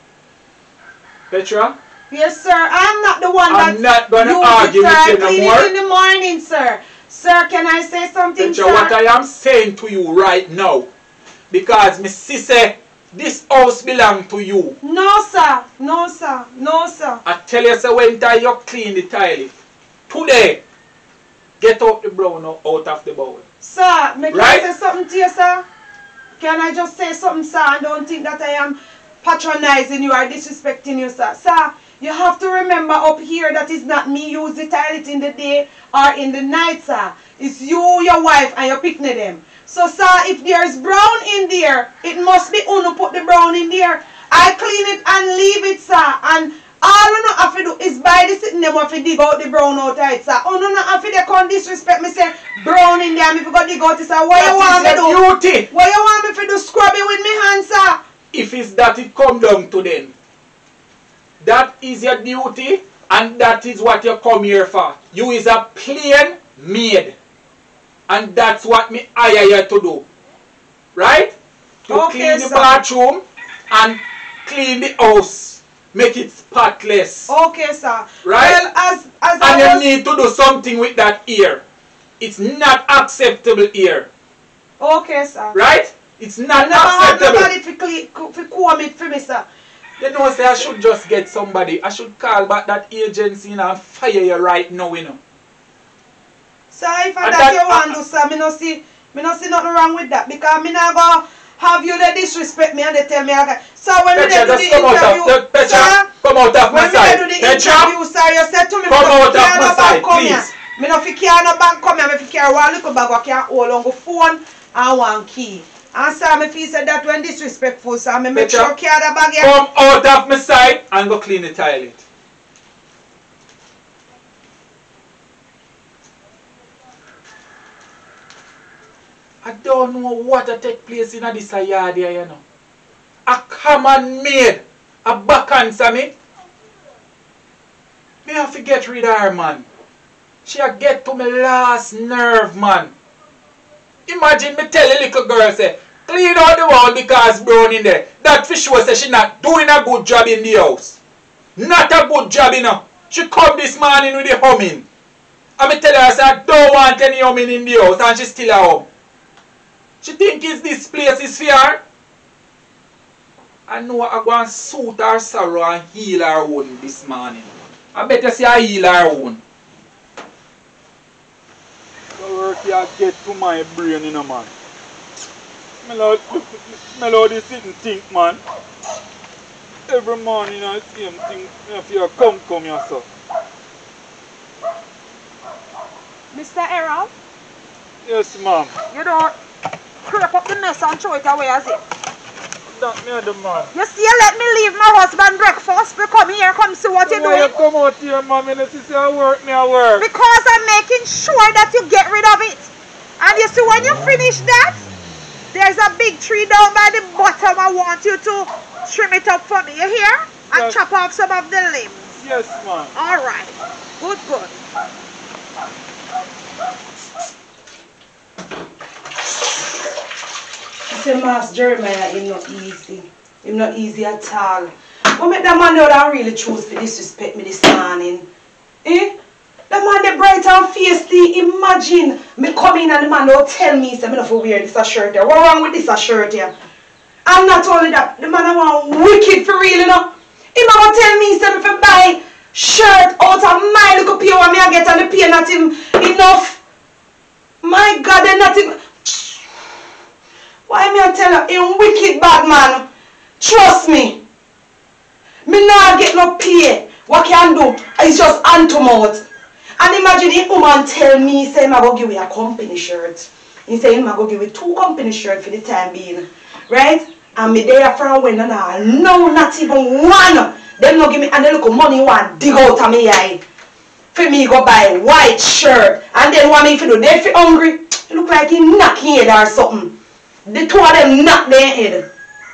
[SPEAKER 4] Petra?
[SPEAKER 5] Yes, sir. I'm not the one
[SPEAKER 4] I'm
[SPEAKER 5] that
[SPEAKER 4] not going to argue with you no
[SPEAKER 5] clean
[SPEAKER 4] more.
[SPEAKER 5] it in the morning, sir. Sir, can I say something,
[SPEAKER 4] Petra,
[SPEAKER 5] sir?
[SPEAKER 4] what I am saying to you right now, because my sister, this house belongs to you.
[SPEAKER 5] No, sir. No, sir. No, sir.
[SPEAKER 4] I tell you, so when you clean the toilet, today, get out the brown out of the bowl.
[SPEAKER 5] Sir, may
[SPEAKER 4] Right?
[SPEAKER 5] I say something to you, sir? Can I just say something, sir, and don't think that I am patronizing you or disrespecting you, sir. Sir, you have to remember up here that it's not me use the toilet in the day or in the night, sir. It's you, your wife, and your picnic them. So, sir, if there's brown in there, it must be Uno put the brown in there. I clean it and leave it, sir. And all you know have to do is buy the sitting them have to dig out the brown out of it, sir. Uno not have to they can't disrespect me, say brown in there. If you go dig out it, sir, what you want me to do?
[SPEAKER 4] Duty.
[SPEAKER 5] What you want me to do? Scrub it with me hands, sir.
[SPEAKER 4] If it's that it come down to them, that is your duty, and that is what you come here for. You is a plain maid, and that's what me hire you to do, right? To
[SPEAKER 5] Okay,
[SPEAKER 4] clean the
[SPEAKER 5] sir.
[SPEAKER 4] bathroom and clean the house, make it spotless,
[SPEAKER 5] Okay, sir.
[SPEAKER 4] right?
[SPEAKER 5] Well, as as
[SPEAKER 4] And
[SPEAKER 5] I
[SPEAKER 4] you
[SPEAKER 5] was,
[SPEAKER 4] need to do something with that ear. It's not acceptable here,
[SPEAKER 5] okay, sir.
[SPEAKER 4] right? It's
[SPEAKER 5] I
[SPEAKER 4] not
[SPEAKER 5] never had
[SPEAKER 4] acceptable.
[SPEAKER 5] nobody to clean, to comb it for me, sir.
[SPEAKER 4] You know, say I should just get somebody. I should call back that agency, you know, and fire you right now, you know.
[SPEAKER 5] Sir, if I
[SPEAKER 4] And
[SPEAKER 5] that,
[SPEAKER 4] that-
[SPEAKER 5] you want to, sir, me no see, me no see nothing wrong with that, because me not go have you they disrespect me and they tell me, okay. So when we
[SPEAKER 4] Petra,
[SPEAKER 5] dey do
[SPEAKER 4] just
[SPEAKER 5] the
[SPEAKER 4] come out
[SPEAKER 5] interview,
[SPEAKER 4] of the Petra,
[SPEAKER 5] sir,
[SPEAKER 4] come out of my
[SPEAKER 5] when we dey
[SPEAKER 4] side.
[SPEAKER 5] do the
[SPEAKER 4] Petra,
[SPEAKER 5] interview, sir, you said to me,
[SPEAKER 4] come
[SPEAKER 5] me no
[SPEAKER 4] out of
[SPEAKER 5] fi carry
[SPEAKER 4] my
[SPEAKER 5] no bag
[SPEAKER 4] side,
[SPEAKER 5] come here.
[SPEAKER 4] please.
[SPEAKER 5] Me no fi carry no bag come here, me fi carry one little bag what can hold on go phone and one key. And sir, me feel say that when disrespectful, sir, me make
[SPEAKER 4] Petra,
[SPEAKER 5] sure carry the bag here.
[SPEAKER 4] come out of my side and go clean the toilet. I don't know what to take place in this yard here, you know. A common maid, a back answer me. Me have to get rid of her, man. She a get to my last nerve, man. Imagine me tell a little girl, say, clean out the wall because brown in there. That for sure say she not doing a good job in the house. Not a good job, you know. She come this morning with the humming. And me tell her, I say, I don't want any humming in the house, and she still a hum. She think is this place is fair. I know I go and suit her sorrow and heal her own this morning. I better say I heal her own.
[SPEAKER 2] The work you get to my brain, you know, man. Me love, me love this sitting think, man. Every morning, you know, same thing. If you come, come here, sir.
[SPEAKER 3] Mister Errol,
[SPEAKER 2] Yes, ma'am.
[SPEAKER 3] you don't creep up the mess and throw it away as it.
[SPEAKER 2] That me the man.
[SPEAKER 3] You still let me leave my husband breakfast to come here, come see what you're
[SPEAKER 2] Why you
[SPEAKER 3] doing?
[SPEAKER 2] come out here, ma'am? You know, see, say I work, me I work.
[SPEAKER 3] Because I'm making sure that you get rid of it. And you see, when you finish that, there's a big tree down by the bottom. I want you to trim it up for me. You hear? And
[SPEAKER 2] Yes.
[SPEAKER 3] chop off some of the limbs.
[SPEAKER 2] Yes, ma'am.
[SPEAKER 3] All right. Good, good.
[SPEAKER 5] Say, Master Jeremiah, him not easy. Him not easy at all. What make that man know that really choose to disrespect me this morning? Eh? That man they bright and feisty. Imagine me come in and the man don't tell me, say, me not for wear this a shirt here. What wrong with this a shirt here? And not only that, the man I want wicked for real, you know. Him a go tell me, say, me for buy shirt out of my little pay what me I get and the pay not him enough. My God, they not even... Why me I tell her, him wicked bad man. Trust me. Me not get no pay. What can do? It's just hand to mouth. And imagine if woman tell me, say, I'm going to give you a company shirt. He say, I'm going to give you two company shirts for the time being. Right? And me there from when and all. No, not even one. Them no give me and they look money want dig out of me eye. For me go buy white shirt and then what me for do? They feel hungry. It look like he knock head or something. The two of them knock their head.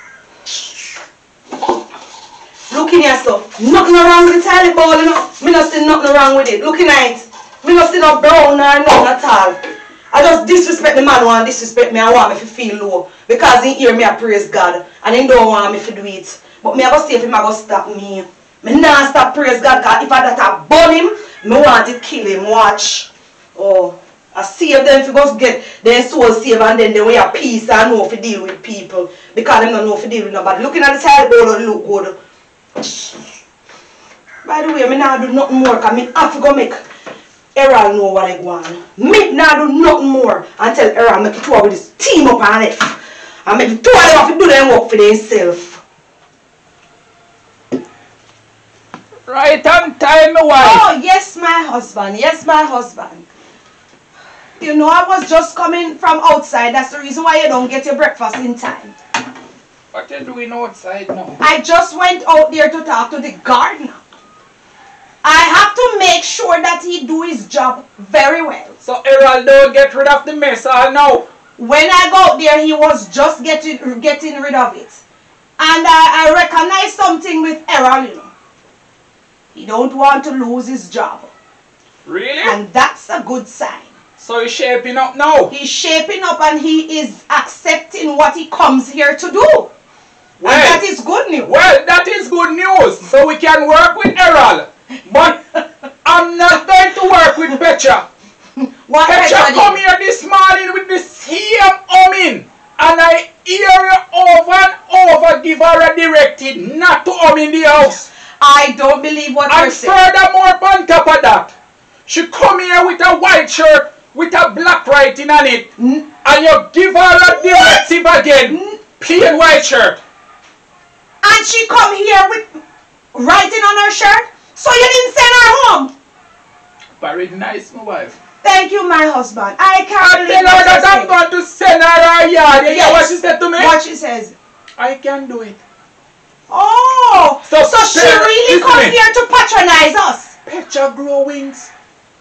[SPEAKER 5] Look in here stuff. Nothing wrong with the toilet bowl, you know. Me not see nothing wrong with it. Look in it. Me not see no brown or nothing at all. I just disrespect the man want disrespect me. I want me to feel low. Because he hear me I praise God. And he don't want me to do it. But me I go see if him I go stop me. Me not stop praise God because if I that I burn him, me want to kill him. Watch. Oh. I save them if you go get their soul saved and then they will have peace and know if you deal with people. Because they don't know if you deal with nobody. Looking at the toilet bowl it look good. By the way, I now do nothing more because I have to go make Errol know what I want. Me now do nothing more until Errol make it two with this team up on it. And make the two of them have to do their work for themselves.
[SPEAKER 4] Right on time, my wife.
[SPEAKER 5] Oh, yes, my husband. Yes, my husband. You know, I was just coming from outside. That's the reason why you don't get your breakfast in time.
[SPEAKER 4] What are you doing outside now?
[SPEAKER 5] I just went out there to talk to the gardener. I have to make sure that he do his job very well.
[SPEAKER 4] So Errol don't get rid of the mess all now.
[SPEAKER 5] When I go out there, he was just getting getting rid of it. And I, I recognize something with Errol, you know. He don't want to lose his job.
[SPEAKER 4] Really?
[SPEAKER 5] And that's a good sign.
[SPEAKER 4] So he's shaping up now?
[SPEAKER 5] He's shaping up and he is accepting what he comes here to do.
[SPEAKER 4] Well,
[SPEAKER 5] and that is good news.
[SPEAKER 4] Well, that is good news. So we can work with Errol. But I'm not going to work with Petra.
[SPEAKER 5] What
[SPEAKER 4] Petra come here this morning with the same humming. And I hear you over and over give her a directive not to hum in the house.
[SPEAKER 5] I don't believe what you're
[SPEAKER 4] And
[SPEAKER 5] saying.
[SPEAKER 4] furthermore, on top of that, she come here with a white shirt with a black writing on it.
[SPEAKER 5] Mm.
[SPEAKER 4] And you give her a directive again.
[SPEAKER 5] Mm.
[SPEAKER 4] Plain white shirt.
[SPEAKER 5] And she come here with writing on her shirt? So you didn't send her home?
[SPEAKER 4] Very nice, my wife.
[SPEAKER 5] Thank you, my husband. I can't
[SPEAKER 4] I
[SPEAKER 5] believe
[SPEAKER 4] tell her
[SPEAKER 5] what
[SPEAKER 4] that
[SPEAKER 5] you're
[SPEAKER 4] I'm going to send her her yard. You hear what she said to me?
[SPEAKER 5] What she says.
[SPEAKER 4] I can do it.
[SPEAKER 5] Oh,
[SPEAKER 4] So,
[SPEAKER 5] so she
[SPEAKER 4] Sarah,
[SPEAKER 5] really
[SPEAKER 4] listen
[SPEAKER 5] come
[SPEAKER 4] me.
[SPEAKER 5] here to patronize us.
[SPEAKER 4] Petra grow wings.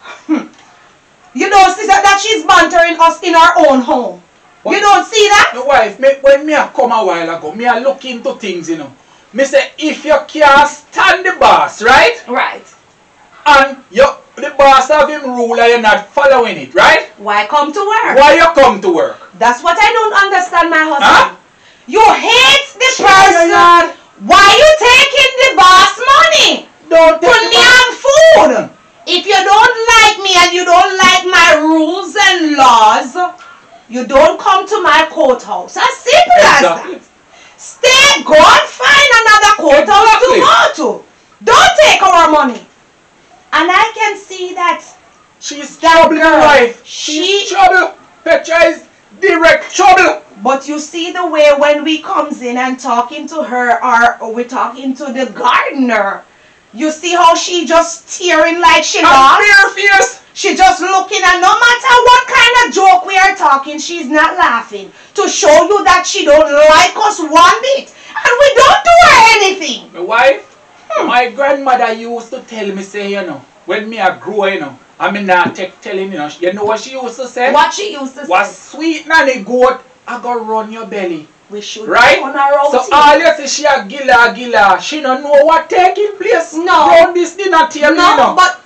[SPEAKER 5] You don't see that, that she's bantering us in our own home.
[SPEAKER 4] What?
[SPEAKER 5] You don't see that?
[SPEAKER 4] My wife, me, when me a come a while ago, me a look into things, you know. Me say, if you can't stand the boss, right?
[SPEAKER 5] Right.
[SPEAKER 4] And you, the boss have him rule and you're not following it, right?
[SPEAKER 5] Why come to work?
[SPEAKER 4] Why you come to work?
[SPEAKER 5] That's what I don't understand, my husband.
[SPEAKER 4] Huh?
[SPEAKER 5] You hate the
[SPEAKER 4] Shut your
[SPEAKER 5] person.
[SPEAKER 4] yard.
[SPEAKER 5] Why you taking the boss money?
[SPEAKER 4] Don't take
[SPEAKER 5] To
[SPEAKER 4] the
[SPEAKER 5] name food. If you don't like me and you don't like my rules and laws, you don't come to my courthouse. As simple
[SPEAKER 4] Exactly.
[SPEAKER 5] as that. Stay, go and find another courthouse
[SPEAKER 4] Exactly.
[SPEAKER 5] to go to. Don't take our money. And I can see that
[SPEAKER 4] She's
[SPEAKER 5] that
[SPEAKER 4] trouble,
[SPEAKER 5] girl,
[SPEAKER 4] wife.
[SPEAKER 5] she-
[SPEAKER 4] She's trouble. Petra is direct trouble.
[SPEAKER 5] But you see the way when we comes in and talking to her or, or we're talking to the gardener, you see how she just tearing like she
[SPEAKER 4] And
[SPEAKER 5] lost?
[SPEAKER 4] bare face.
[SPEAKER 5] She just looking and no matter what kind of joke we are talking, she's not laughing. To show you that she don't like us one bit. And we don't do her anything.
[SPEAKER 4] My wife, my grandmother used to tell me, say, you know, when me a grow, you know, I mean, not take telling, you know, you know what she used to say?
[SPEAKER 5] What she used to
[SPEAKER 4] Was
[SPEAKER 5] say.
[SPEAKER 4] sweet nanny goat, I go run your belly.
[SPEAKER 5] We should
[SPEAKER 4] Right?
[SPEAKER 5] on our own
[SPEAKER 4] So
[SPEAKER 5] team.
[SPEAKER 4] all you say she a gila gila, she don't know what taking place
[SPEAKER 5] No.
[SPEAKER 4] around this dinner table, you
[SPEAKER 5] No,
[SPEAKER 4] know.
[SPEAKER 5] but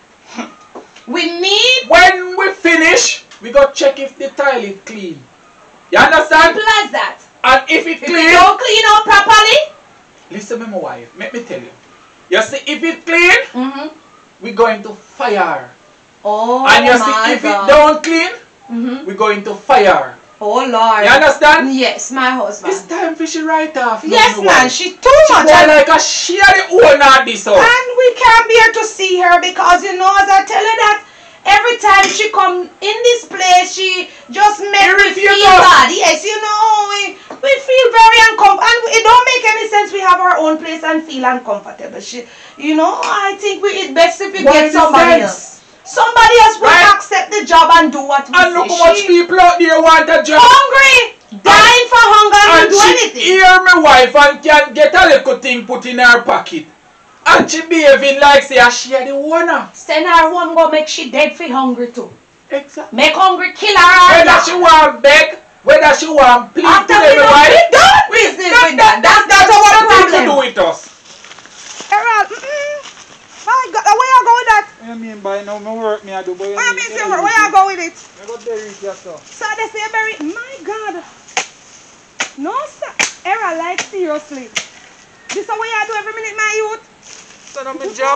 [SPEAKER 5] we need
[SPEAKER 4] When we finish, we go check if the toilet clean. You understand?
[SPEAKER 5] simple as that.
[SPEAKER 4] And if it
[SPEAKER 5] If we
[SPEAKER 4] clean,
[SPEAKER 5] don't clean up properly,
[SPEAKER 4] listen to my wife, let me tell you. You see, if it clean,
[SPEAKER 5] mm-hmm.
[SPEAKER 4] we going to fire.
[SPEAKER 5] Oh
[SPEAKER 4] And you
[SPEAKER 5] my
[SPEAKER 4] see, if
[SPEAKER 5] God.
[SPEAKER 4] it don't clean,
[SPEAKER 5] Mm-hmm.
[SPEAKER 4] we going to fire.
[SPEAKER 5] Oh Lord.
[SPEAKER 4] You understand?
[SPEAKER 5] Yes, my husband.
[SPEAKER 4] It's time for she write off.
[SPEAKER 5] Yes,
[SPEAKER 4] my
[SPEAKER 5] man,
[SPEAKER 4] wife.
[SPEAKER 5] she's too much.
[SPEAKER 4] Boy,
[SPEAKER 5] And,
[SPEAKER 4] like a share the owner of this house.
[SPEAKER 5] and we can't bear to see her because, you know, as I tell her that every time she come in this place, she just make me
[SPEAKER 4] Irritate
[SPEAKER 5] feel
[SPEAKER 4] us.
[SPEAKER 5] bad. Yes, you know, we, we feel very uncomfortable. And it don't make any sense we have our own place and feel uncomfortable. She, you know, I think we it best if we
[SPEAKER 4] What
[SPEAKER 5] get
[SPEAKER 4] is the
[SPEAKER 5] somebody
[SPEAKER 4] sense?
[SPEAKER 5] else. Somebody else will
[SPEAKER 4] Right.
[SPEAKER 5] accept the job and do what we
[SPEAKER 4] And
[SPEAKER 5] say.
[SPEAKER 4] look how much
[SPEAKER 5] She
[SPEAKER 4] people out there want a job.
[SPEAKER 5] hungry, dying for hunger and
[SPEAKER 4] And
[SPEAKER 5] will do
[SPEAKER 4] she
[SPEAKER 5] anything.
[SPEAKER 4] hear my wife and can get a little thing put in her pocket. And she behaving like say she are the owner.
[SPEAKER 5] Send her home, go make she dead for hungry too.
[SPEAKER 4] Exactly.
[SPEAKER 5] Make hungry kill her.
[SPEAKER 4] Whether she want beg, whether she want plead to
[SPEAKER 5] After we
[SPEAKER 4] them,
[SPEAKER 5] don't
[SPEAKER 4] right?
[SPEAKER 5] we don't business with that. That's
[SPEAKER 4] That's
[SPEAKER 5] that's
[SPEAKER 4] what
[SPEAKER 5] our
[SPEAKER 4] thing to
[SPEAKER 5] problem.
[SPEAKER 4] do with us.
[SPEAKER 3] Errol, mm-mm. My God, where you go with that?
[SPEAKER 2] What you mean by now? My work me I do, but you
[SPEAKER 3] What you mean, say, where you go with it?
[SPEAKER 2] I got bury it yourself.
[SPEAKER 3] So they say very, my God. No, sir. Errol, like seriously. This is what you do every minute, my youth.
[SPEAKER 2] So I'm a job.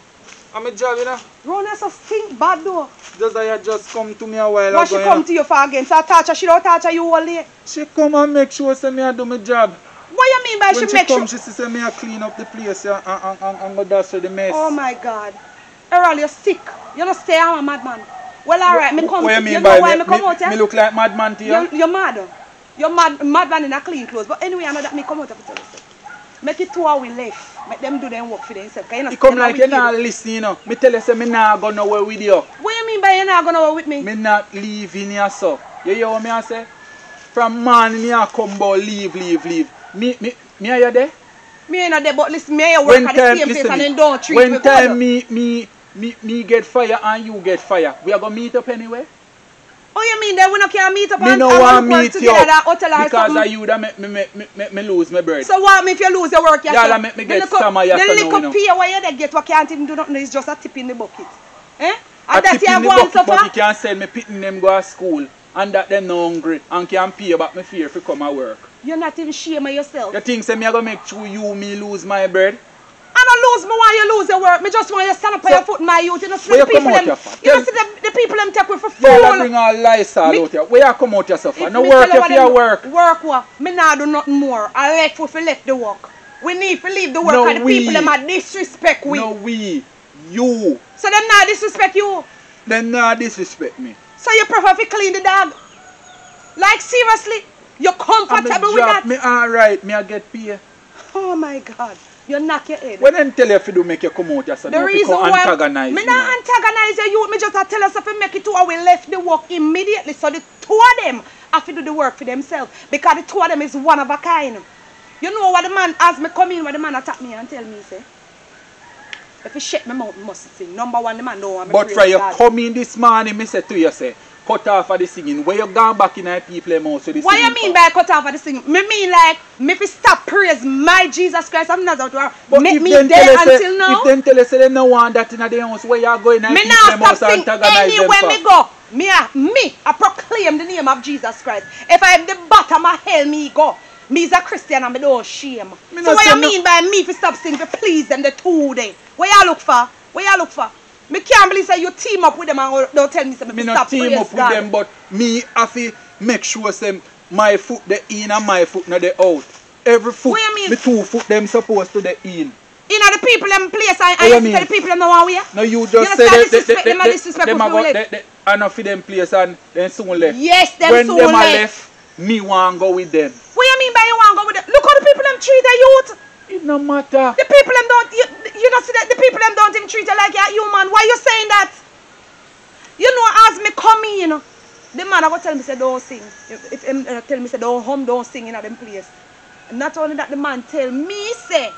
[SPEAKER 2] I'm a job, you know.
[SPEAKER 3] Rona so stink bad though.
[SPEAKER 2] Just I just come to me a while
[SPEAKER 3] What she
[SPEAKER 2] ago.
[SPEAKER 3] come
[SPEAKER 2] you know.
[SPEAKER 3] to you for again? So torture, she don't torture you all day.
[SPEAKER 2] She come and make sure say me I do my job.
[SPEAKER 3] What you mean by
[SPEAKER 2] When
[SPEAKER 3] she
[SPEAKER 2] she
[SPEAKER 3] make
[SPEAKER 2] come,
[SPEAKER 3] sure?
[SPEAKER 2] she say me I clean up the place yeah, and, and, and, and go dust the mess.
[SPEAKER 3] Oh my God. Errol, you're sick. You don't stay I'm a madman. Well, alright, me come
[SPEAKER 2] What
[SPEAKER 3] to
[SPEAKER 2] you mean
[SPEAKER 3] you.
[SPEAKER 2] by
[SPEAKER 3] know why
[SPEAKER 2] me,
[SPEAKER 3] me come
[SPEAKER 2] me,
[SPEAKER 3] out here?
[SPEAKER 2] me look like madman to you?
[SPEAKER 3] You're, you're mad. You're mad, madman in a clean clothes. But anyway, I know that me come out of it. Make it two hours left. Make them do them work for themselves. You know,
[SPEAKER 2] You come like you not listen, you know. Me tell you say me not go nowhere with you.
[SPEAKER 3] What you mean by you're not gonna work with me?
[SPEAKER 2] Me not leaving here, so. You hear what me I say? From morning me I come about leave, leave, leave. Me, me, me are you there?
[SPEAKER 3] Me ain't not there, but listen, me ain't work at the same place
[SPEAKER 2] listen
[SPEAKER 3] and
[SPEAKER 2] me,
[SPEAKER 3] then don't treat
[SPEAKER 2] when
[SPEAKER 3] me
[SPEAKER 2] time
[SPEAKER 3] good.
[SPEAKER 2] me, me, me, me get fire and you get fire, we are gonna meet up anyway?
[SPEAKER 3] Oh, you mean that we not can meet up
[SPEAKER 2] Me
[SPEAKER 3] and,
[SPEAKER 2] no
[SPEAKER 3] and
[SPEAKER 2] want
[SPEAKER 3] work
[SPEAKER 2] meet you
[SPEAKER 3] together at hotel or
[SPEAKER 2] because
[SPEAKER 3] something?
[SPEAKER 2] of you that make me, make, me, make me lose my bird.
[SPEAKER 3] So what me if you lose your work?
[SPEAKER 2] Yeah, that make me get some of your
[SPEAKER 3] The
[SPEAKER 2] afternoon,
[SPEAKER 3] little
[SPEAKER 2] you know.
[SPEAKER 3] pay where you dey get what can't even do nothing is just a tip in the bucket. Eh?
[SPEAKER 2] I
[SPEAKER 3] And that
[SPEAKER 2] tip
[SPEAKER 3] you
[SPEAKER 2] in the
[SPEAKER 3] go on
[SPEAKER 2] bucket,
[SPEAKER 3] so
[SPEAKER 2] but
[SPEAKER 3] far?
[SPEAKER 2] you can send me pitting them go to school and that them no hungry and can pay back my fear for come and work.
[SPEAKER 3] You're not even shame of yourself.
[SPEAKER 2] You think say me I gonna make sure you me lose my bird?
[SPEAKER 3] I don't lose me why you lose your work. Me just want you to stand up on
[SPEAKER 2] So,
[SPEAKER 3] your foot, my youth. You know, see
[SPEAKER 2] where
[SPEAKER 3] the
[SPEAKER 2] you come
[SPEAKER 3] people
[SPEAKER 2] out
[SPEAKER 3] them,
[SPEAKER 2] here for?
[SPEAKER 3] you know,
[SPEAKER 2] Tell-
[SPEAKER 3] see the, the people them take with for
[SPEAKER 2] Yeah, that
[SPEAKER 3] fool.
[SPEAKER 2] bring all Lysol
[SPEAKER 3] Me-
[SPEAKER 2] out here. Where you come out yourself for?
[SPEAKER 3] If
[SPEAKER 2] No
[SPEAKER 3] me
[SPEAKER 2] work
[SPEAKER 3] tell
[SPEAKER 2] if
[SPEAKER 3] what
[SPEAKER 2] you
[SPEAKER 3] them-
[SPEAKER 2] work.
[SPEAKER 3] Work what? Me nah do nothing more. I left if we left the work. We need to leave the work
[SPEAKER 2] No,
[SPEAKER 3] and the
[SPEAKER 2] we.
[SPEAKER 3] people them are disrespect we.
[SPEAKER 2] No we. You.
[SPEAKER 3] So them not disrespect you.
[SPEAKER 2] Then not disrespect me.
[SPEAKER 3] So you prefer to clean the dog? Like seriously? You're comfortable with that?
[SPEAKER 2] Me alright, me I get paid.
[SPEAKER 3] Oh my God. You knock your head.
[SPEAKER 2] When them tell you if you do make you come out yourself,
[SPEAKER 3] The
[SPEAKER 2] don't
[SPEAKER 3] reason
[SPEAKER 2] become
[SPEAKER 3] why
[SPEAKER 2] antagonize
[SPEAKER 3] me
[SPEAKER 2] me.
[SPEAKER 3] not antagonize you, youth, me just a tell us if we make it two and we left the work immediately. So the two of them have to do the work for themselves. Because the two of them is one of a kind. You know what the man, as me come in, what the man attack me and tell me, say, if you shake my mouth, must sing. Number one, the man don't want me
[SPEAKER 2] But
[SPEAKER 3] praise
[SPEAKER 2] for you
[SPEAKER 3] God.
[SPEAKER 2] come in this morning, me say to you, say, cut off of the singing. Where you gone back in the people mouth so the
[SPEAKER 3] What you
[SPEAKER 2] singing
[SPEAKER 3] mean
[SPEAKER 2] for?
[SPEAKER 3] by cut off of the singing? Me mean like, me fi stop praise my Jesus Christ. I'm not out to
[SPEAKER 2] But
[SPEAKER 3] make
[SPEAKER 2] if
[SPEAKER 3] me
[SPEAKER 2] them
[SPEAKER 3] there
[SPEAKER 2] tell us,
[SPEAKER 3] until
[SPEAKER 2] say,
[SPEAKER 3] now.
[SPEAKER 2] if them tell us say they don't want that in their house, where you going in
[SPEAKER 3] Me
[SPEAKER 2] the
[SPEAKER 3] now
[SPEAKER 2] people
[SPEAKER 3] stop
[SPEAKER 2] mouth and
[SPEAKER 3] sing
[SPEAKER 2] antagonize them
[SPEAKER 3] anywhere
[SPEAKER 2] for?
[SPEAKER 3] me go. Me, a, me, I proclaim the name of Jesus Christ. If I am the bottom of hell, me go. Me is a Christian and me don't shame.
[SPEAKER 2] Me
[SPEAKER 3] So
[SPEAKER 2] not
[SPEAKER 3] what
[SPEAKER 2] say
[SPEAKER 3] you
[SPEAKER 2] no-
[SPEAKER 3] mean by me to stop singing to please them the two day? Where you look for? Where you look for? Me can't believe say you team up with them and don't tell me say me,
[SPEAKER 2] Me
[SPEAKER 3] fi
[SPEAKER 2] not
[SPEAKER 3] stop
[SPEAKER 2] team
[SPEAKER 3] praise
[SPEAKER 2] up with
[SPEAKER 3] God.
[SPEAKER 2] them, but me have to make sure say my foot the in and my foot not the out. Every foot,
[SPEAKER 3] What you mean?
[SPEAKER 2] me two foot them supposed to the in.
[SPEAKER 3] You know the people them place and,
[SPEAKER 2] What
[SPEAKER 3] and
[SPEAKER 2] you
[SPEAKER 3] you
[SPEAKER 2] mean?
[SPEAKER 3] say the people them know how we are?
[SPEAKER 2] No, you just
[SPEAKER 3] You
[SPEAKER 2] say
[SPEAKER 3] understand
[SPEAKER 2] that they,
[SPEAKER 3] disrespect
[SPEAKER 2] they,
[SPEAKER 3] them and
[SPEAKER 2] they,
[SPEAKER 3] disrespect
[SPEAKER 2] them
[SPEAKER 3] people
[SPEAKER 2] a go,
[SPEAKER 3] left?
[SPEAKER 2] they, they, enough for them place and then soon left.
[SPEAKER 3] Yes, them
[SPEAKER 2] when
[SPEAKER 3] soon
[SPEAKER 2] them a
[SPEAKER 3] left.
[SPEAKER 2] left, me want go with them.
[SPEAKER 3] What you mean by you want to go with them? Look how the people them treat the youth.
[SPEAKER 2] It no matter.
[SPEAKER 3] The people them don't, you, you know see that the people them don't even treat you like you're human. Why you saying that? You know as me come in, you know, the man I go tell me say don't sing. If, if him uh, tell me say don't hum, don't sing in a them place. And not only that the man tell me say,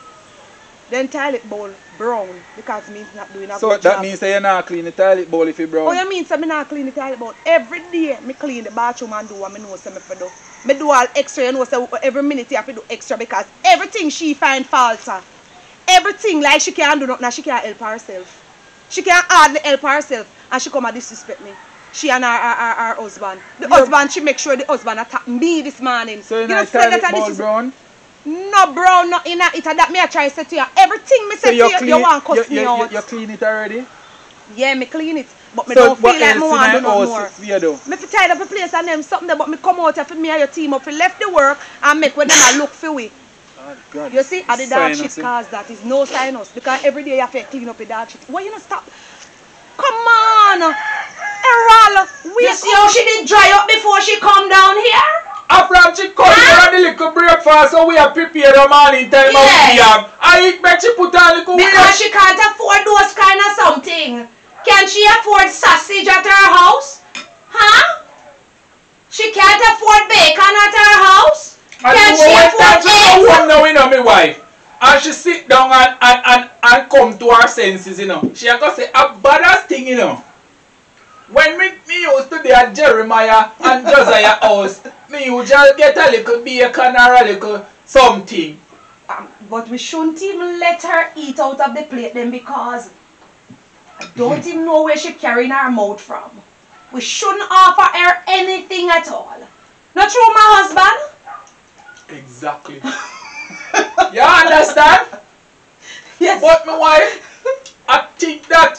[SPEAKER 3] then toilet bowl brown because me not doing a
[SPEAKER 2] So
[SPEAKER 3] good
[SPEAKER 2] that
[SPEAKER 3] job.
[SPEAKER 2] means say you not clean the toilet bowl if you brown.
[SPEAKER 3] Oh, you mean say me not clean the toilet bowl? Every day me clean the bathroom and do what me know say me for do. Me do all extra, you know, so every minute you have to do extra because everything she find fault her. Everything like she can't do nothing, she can't help herself. She can't hardly help herself and she come and disrespect me. She and her, her, her, her husband. The
[SPEAKER 2] Yeah.
[SPEAKER 3] husband, she make sure the husband attack me this morning.
[SPEAKER 2] So you
[SPEAKER 3] you
[SPEAKER 2] know
[SPEAKER 3] know, say
[SPEAKER 2] toilet
[SPEAKER 3] that I
[SPEAKER 2] bowl
[SPEAKER 3] disres-
[SPEAKER 2] brown?
[SPEAKER 3] No, bro, not in it. That me I try to say to you. Everything me
[SPEAKER 2] So
[SPEAKER 3] say
[SPEAKER 2] you
[SPEAKER 3] to you,
[SPEAKER 2] clean,
[SPEAKER 3] you want to cuss
[SPEAKER 2] you,
[SPEAKER 3] me
[SPEAKER 2] you,
[SPEAKER 3] out.
[SPEAKER 2] you, you clean it already?
[SPEAKER 3] Yeah, me clean it. But me
[SPEAKER 2] So
[SPEAKER 3] don't feel
[SPEAKER 2] what
[SPEAKER 3] like me
[SPEAKER 2] else
[SPEAKER 3] want to
[SPEAKER 2] in
[SPEAKER 3] do
[SPEAKER 2] the
[SPEAKER 3] no more.
[SPEAKER 2] house you do?
[SPEAKER 3] Me fi tied up a place and them something there, but me come out here for me and your team up. We left the work and make when them a look for we.
[SPEAKER 2] Oh, God.
[SPEAKER 3] You see, at the dog
[SPEAKER 2] Sinus,
[SPEAKER 3] shit
[SPEAKER 2] eh?
[SPEAKER 3] cause that is no sinus because every day you have to clean up the dog shit. Why you not stop? Come on, Errol. We
[SPEAKER 5] You see how she did dry up before she come down here?
[SPEAKER 4] After she come here and the little breakfast, so we are prepared the morning time
[SPEAKER 5] Yes.
[SPEAKER 4] of the yam. I eat make she put on little
[SPEAKER 5] Because she can't afford those kind of something. Can she afford sausage at her house? Huh? She can't afford bacon at her house?
[SPEAKER 4] And
[SPEAKER 5] Can
[SPEAKER 4] you
[SPEAKER 5] she
[SPEAKER 4] went down
[SPEAKER 5] afford
[SPEAKER 4] to no
[SPEAKER 5] eggs?
[SPEAKER 4] one now, you know, my wife. And she sit down and, and, and, and come to her senses, you know. She gonna say a baddest thing, you know. When me, me used to be at Jeremiah and Josiah house, me used just get a little bacon or a little something.
[SPEAKER 5] Um, but we shouldn't even let her eat out of the plate then, because I don't even know where she carrying her mouth from. We shouldn't offer her anything at all. Not true, my husband?
[SPEAKER 4] Exactly. You understand?
[SPEAKER 5] Yes.
[SPEAKER 4] But my wife, I think that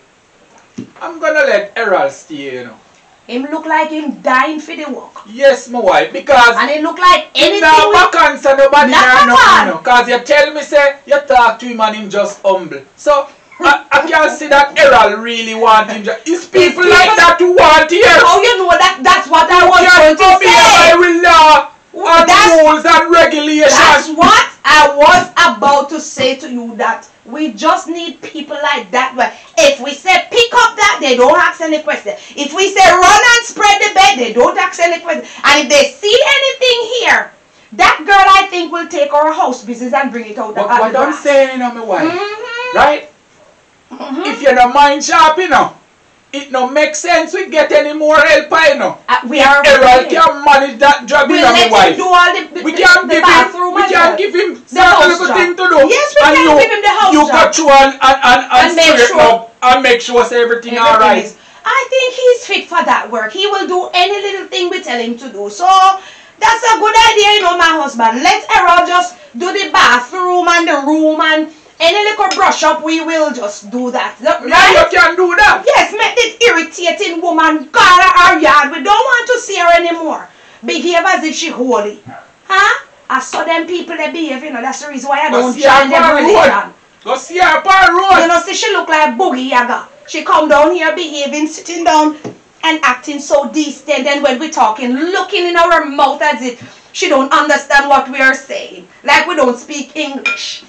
[SPEAKER 4] I'm gonna let Errol stay, you know.
[SPEAKER 5] Him look like him dying for the work.
[SPEAKER 4] Yes, my wife, because
[SPEAKER 5] And it look like anything
[SPEAKER 4] now
[SPEAKER 5] we...
[SPEAKER 4] I can't say nobody
[SPEAKER 5] Not
[SPEAKER 4] here
[SPEAKER 5] a
[SPEAKER 4] nothing,
[SPEAKER 5] man.
[SPEAKER 4] you know. Because you tell me, say, you talk to him and him just humble. So, I, I can see that Errol really want him. Just, it's people
[SPEAKER 5] It's
[SPEAKER 4] like
[SPEAKER 5] people-
[SPEAKER 4] that who want here.
[SPEAKER 5] Oh, you know that that's what I was
[SPEAKER 4] You
[SPEAKER 5] going
[SPEAKER 4] can't
[SPEAKER 5] to
[SPEAKER 4] come here by
[SPEAKER 5] say.
[SPEAKER 4] with law and
[SPEAKER 5] That's-
[SPEAKER 4] rules and regulations.
[SPEAKER 5] That's what I was about to say to you, that we just need people like that. Where if we say pick up that, they don't ask any question. If we say run and spread the bed, they don't ask any question. And if they see anything here, that girl I think will take our house business and bring it out.
[SPEAKER 4] But
[SPEAKER 5] at
[SPEAKER 4] what
[SPEAKER 5] the
[SPEAKER 4] I'm
[SPEAKER 5] grass.
[SPEAKER 4] saying, you know, my wife,
[SPEAKER 5] Mhm.
[SPEAKER 4] right?
[SPEAKER 5] Mhm.
[SPEAKER 4] If you're not mind sharp, you know, it no make sense we get any more help, you know.
[SPEAKER 5] Uh, we are
[SPEAKER 4] Errol
[SPEAKER 5] willing.
[SPEAKER 4] can manage that job,
[SPEAKER 5] We'll
[SPEAKER 4] you know,
[SPEAKER 5] let
[SPEAKER 4] my
[SPEAKER 5] him
[SPEAKER 4] wife.
[SPEAKER 5] do all the, the,
[SPEAKER 4] We
[SPEAKER 5] the,
[SPEAKER 4] can
[SPEAKER 5] the
[SPEAKER 4] give him,
[SPEAKER 5] bathroom
[SPEAKER 4] we
[SPEAKER 5] and
[SPEAKER 4] can
[SPEAKER 5] the-
[SPEAKER 4] give him
[SPEAKER 5] the
[SPEAKER 4] certain
[SPEAKER 5] house
[SPEAKER 4] little
[SPEAKER 5] job.
[SPEAKER 4] thing to do.
[SPEAKER 5] Yes, we
[SPEAKER 4] and
[SPEAKER 5] can
[SPEAKER 4] you,
[SPEAKER 5] give him the house
[SPEAKER 4] you
[SPEAKER 5] job.
[SPEAKER 4] got through and, and, and, and,
[SPEAKER 5] And make
[SPEAKER 4] straighten
[SPEAKER 5] sure-
[SPEAKER 4] up and make sure say everything,
[SPEAKER 5] Everything
[SPEAKER 4] alright.
[SPEAKER 5] is- I think he's fit for that work. He will do any little thing we tell him to do. So that's a good idea, you know, my husband. Let Errol just do the bathroom and the room, and any little brush up, we will just do that. Look,
[SPEAKER 4] Now you can do that.
[SPEAKER 5] Yes, make this irritating woman go out of our yard. We don't want to see her anymore. Behave as if she holy. Huh? I saw them people that behave, you know. That's the reason why I
[SPEAKER 4] Go
[SPEAKER 5] don't
[SPEAKER 4] see her
[SPEAKER 5] join them
[SPEAKER 4] on
[SPEAKER 5] religion.
[SPEAKER 4] road. Go see her upon road.
[SPEAKER 5] You know, see, she look like Boogie Yaga. She come down here behaving, sitting down and acting so decent. And when we're talking, looking in our mouth as if she don't understand what we are saying. Like we don't speak English.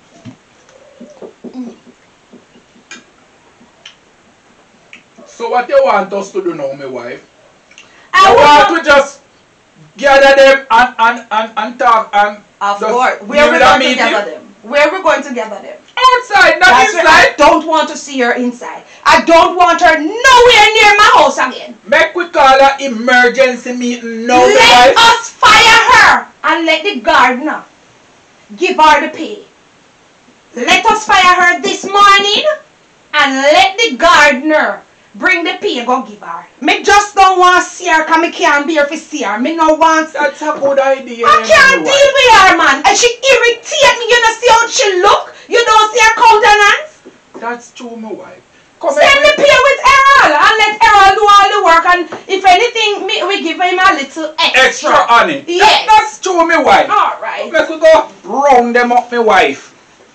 [SPEAKER 4] So what you want us to do now, my wife?
[SPEAKER 5] I
[SPEAKER 4] You want
[SPEAKER 5] want
[SPEAKER 4] to just gather them and, and, and, and talk and
[SPEAKER 5] Of
[SPEAKER 4] just
[SPEAKER 5] course. Where
[SPEAKER 4] deal
[SPEAKER 5] we
[SPEAKER 4] with a
[SPEAKER 5] going to
[SPEAKER 4] meeting?
[SPEAKER 5] gather them? Where we going to gather them?
[SPEAKER 4] Outside, not
[SPEAKER 5] That's where I
[SPEAKER 4] inside.
[SPEAKER 5] don't want to see her inside. I don't want her nowhere near my house again.
[SPEAKER 4] Make we call a emergency meeting now, my
[SPEAKER 5] Let
[SPEAKER 4] wife.
[SPEAKER 5] us fire her and let the gardener give her the pay. Let us fire her this morning and let the gardener bring the pay and go give her. Me just don't want to see her because me can't bear to see her. Me no want to.
[SPEAKER 4] That's a good idea.
[SPEAKER 5] I
[SPEAKER 4] my
[SPEAKER 5] can't
[SPEAKER 4] wife.
[SPEAKER 5] deal with her, man. And she irritates me. You know, see how she look? You don't see her countenance?
[SPEAKER 4] That's true, my wife. Come
[SPEAKER 5] Send me
[SPEAKER 4] here.
[SPEAKER 5] pay with Errol and let Errol do all the work, and if anything, me, we give him a little extra.
[SPEAKER 4] Extra on it.
[SPEAKER 5] Yes.
[SPEAKER 4] That, that's true, my wife.
[SPEAKER 5] All right.
[SPEAKER 4] Make we go round them up, my wife.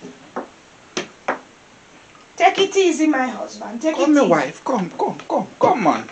[SPEAKER 5] Take it easy, my husband. Take
[SPEAKER 4] Come,
[SPEAKER 5] it
[SPEAKER 4] my
[SPEAKER 5] easy.
[SPEAKER 4] wife. Come, come, come, come, man.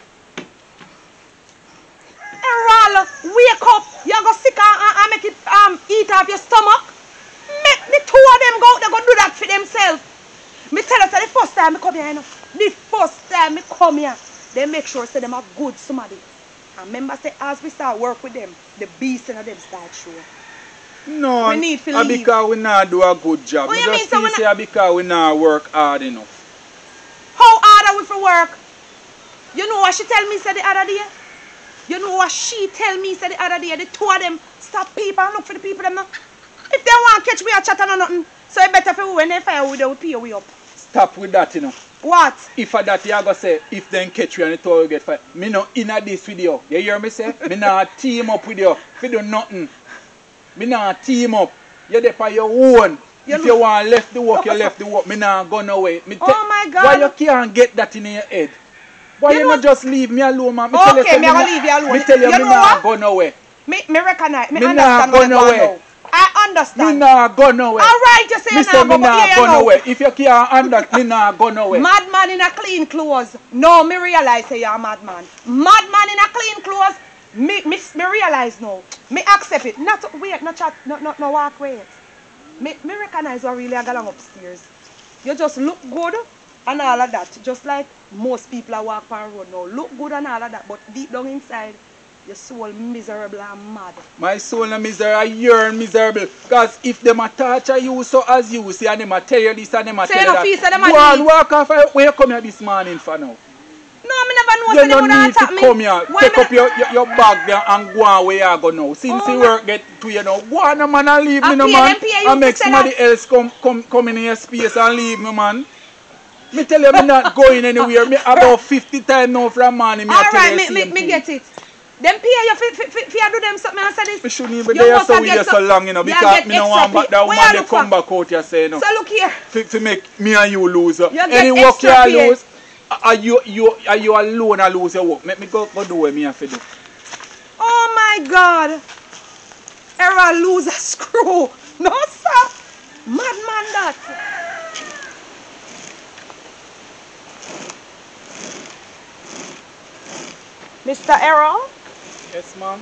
[SPEAKER 3] Errol, wake up. You're going to sick and, and, and make it um, eat off your stomach. Make the two of them go out there go do that for themselves. Me tell us that the first time I come here, you know, the first time I come here, they make sure say them are good somebody. And remember say as we start work with them, the beast in them start showing.
[SPEAKER 4] No,
[SPEAKER 3] We need to
[SPEAKER 4] uh,
[SPEAKER 3] leave.
[SPEAKER 4] because we not do a good job.
[SPEAKER 3] What
[SPEAKER 4] We
[SPEAKER 3] you mean,
[SPEAKER 4] just
[SPEAKER 3] so
[SPEAKER 4] feel
[SPEAKER 3] we
[SPEAKER 4] say because we not work hard enough.
[SPEAKER 3] How hard are we for work? You know what she tell me say the other day? You know what she tell me say the other day? The two of them stop people and look for the people them now. If they want to catch we a chat or nothing, so it better for we when they fire we they will pay we up.
[SPEAKER 4] Stop with that, you know.
[SPEAKER 3] What?
[SPEAKER 4] If a that you go say, if then catch you and the two you get fired. Me no in a this with you. You hear me say? Me not team up with you. If you do nothing. Me not team up. You're there for your own.
[SPEAKER 3] You
[SPEAKER 4] if
[SPEAKER 3] know-
[SPEAKER 4] you want left the work, you left the work. Me not go nowhere. Me
[SPEAKER 3] Oh
[SPEAKER 4] te-
[SPEAKER 3] my God.
[SPEAKER 4] Why you can't get that in your head? Why
[SPEAKER 3] You
[SPEAKER 4] you,
[SPEAKER 3] know-
[SPEAKER 4] not just leave me alone, man? Me
[SPEAKER 3] Okay,
[SPEAKER 4] tell you, say
[SPEAKER 3] me a go
[SPEAKER 4] not-
[SPEAKER 3] leave you alone.
[SPEAKER 4] Me tell you,
[SPEAKER 3] You
[SPEAKER 4] me
[SPEAKER 3] know
[SPEAKER 4] not
[SPEAKER 3] what?
[SPEAKER 4] go nowhere.
[SPEAKER 3] Me, me recognize, me,
[SPEAKER 4] Me
[SPEAKER 3] understand
[SPEAKER 4] nah
[SPEAKER 3] what
[SPEAKER 4] go
[SPEAKER 3] you want
[SPEAKER 4] nowhere.
[SPEAKER 3] now. I
[SPEAKER 4] Me
[SPEAKER 3] understand.
[SPEAKER 4] not go nowhere.
[SPEAKER 3] All right, you say
[SPEAKER 4] Me
[SPEAKER 3] you
[SPEAKER 4] say
[SPEAKER 3] nah
[SPEAKER 4] me
[SPEAKER 3] go, but
[SPEAKER 4] not
[SPEAKER 3] here
[SPEAKER 4] go
[SPEAKER 3] you know.
[SPEAKER 4] nowhere. If you can't understand, me not go nowhere.
[SPEAKER 3] Madman in a clean clothes. No, me realize say you're a madman. Madman in a clean clothes. Me, me, me realize no. Me accept it. Not wait, not chat, no, no, no walk wait. Me, me recognize what really I got along upstairs. You just look good and all of that. Just like most people are walk on road now. Look good and all of that. But deep down inside, Your soul miserable and mad.
[SPEAKER 2] My soul no miserable, you're miserable. Because if them a torture you so as you see and them a tell you this and them a
[SPEAKER 3] Say
[SPEAKER 2] tell you
[SPEAKER 3] no
[SPEAKER 2] that.
[SPEAKER 3] feast, say them a
[SPEAKER 2] Go and
[SPEAKER 3] leave.
[SPEAKER 2] walk off. Where you come here this morning for now?
[SPEAKER 3] No, me never know
[SPEAKER 2] You
[SPEAKER 3] say they
[SPEAKER 2] no
[SPEAKER 3] would
[SPEAKER 2] need
[SPEAKER 3] attack
[SPEAKER 2] to
[SPEAKER 3] me.
[SPEAKER 2] come here.
[SPEAKER 3] Why
[SPEAKER 2] Take
[SPEAKER 3] me
[SPEAKER 2] up your, your, your bag there and go on where you go now. Since
[SPEAKER 3] Oh,
[SPEAKER 2] you
[SPEAKER 3] my-
[SPEAKER 2] work get to you now. Go on man and leave me
[SPEAKER 3] And
[SPEAKER 2] no
[SPEAKER 3] P
[SPEAKER 2] man.
[SPEAKER 3] M P A you
[SPEAKER 2] And make
[SPEAKER 3] to say
[SPEAKER 2] somebody
[SPEAKER 3] that-
[SPEAKER 2] else come, come, come in your space and leave me man. Me tell you me not going anywhere. Me about fifty times now from morning. Me a tell
[SPEAKER 3] Alright,
[SPEAKER 2] you
[SPEAKER 3] me,
[SPEAKER 2] the
[SPEAKER 3] me,
[SPEAKER 2] same
[SPEAKER 3] me
[SPEAKER 2] thing.
[SPEAKER 3] get it. Them pay you fi, fi, fi, fi do them something and say this.
[SPEAKER 2] We shouldn't even
[SPEAKER 3] You
[SPEAKER 2] there
[SPEAKER 3] must
[SPEAKER 2] so
[SPEAKER 3] have
[SPEAKER 2] we
[SPEAKER 3] get
[SPEAKER 2] there so
[SPEAKER 3] some-
[SPEAKER 2] long, you know,
[SPEAKER 3] you
[SPEAKER 2] because
[SPEAKER 3] get
[SPEAKER 2] me no
[SPEAKER 3] extra
[SPEAKER 2] want back
[SPEAKER 3] pay.
[SPEAKER 2] that
[SPEAKER 3] Where
[SPEAKER 2] woman
[SPEAKER 3] you
[SPEAKER 2] they
[SPEAKER 3] look
[SPEAKER 2] come
[SPEAKER 3] for?
[SPEAKER 2] back out here say no.
[SPEAKER 3] So look here.
[SPEAKER 2] To, to make me and you lose.
[SPEAKER 3] You get
[SPEAKER 2] Any work you
[SPEAKER 3] extra pay.
[SPEAKER 2] lose, are you you are you alone or lose your work? Make me go, go do what me have to do.
[SPEAKER 3] Oh my God. Era lose a screw. No sir. Madman that. Mister Errol,
[SPEAKER 2] Yes ma'am.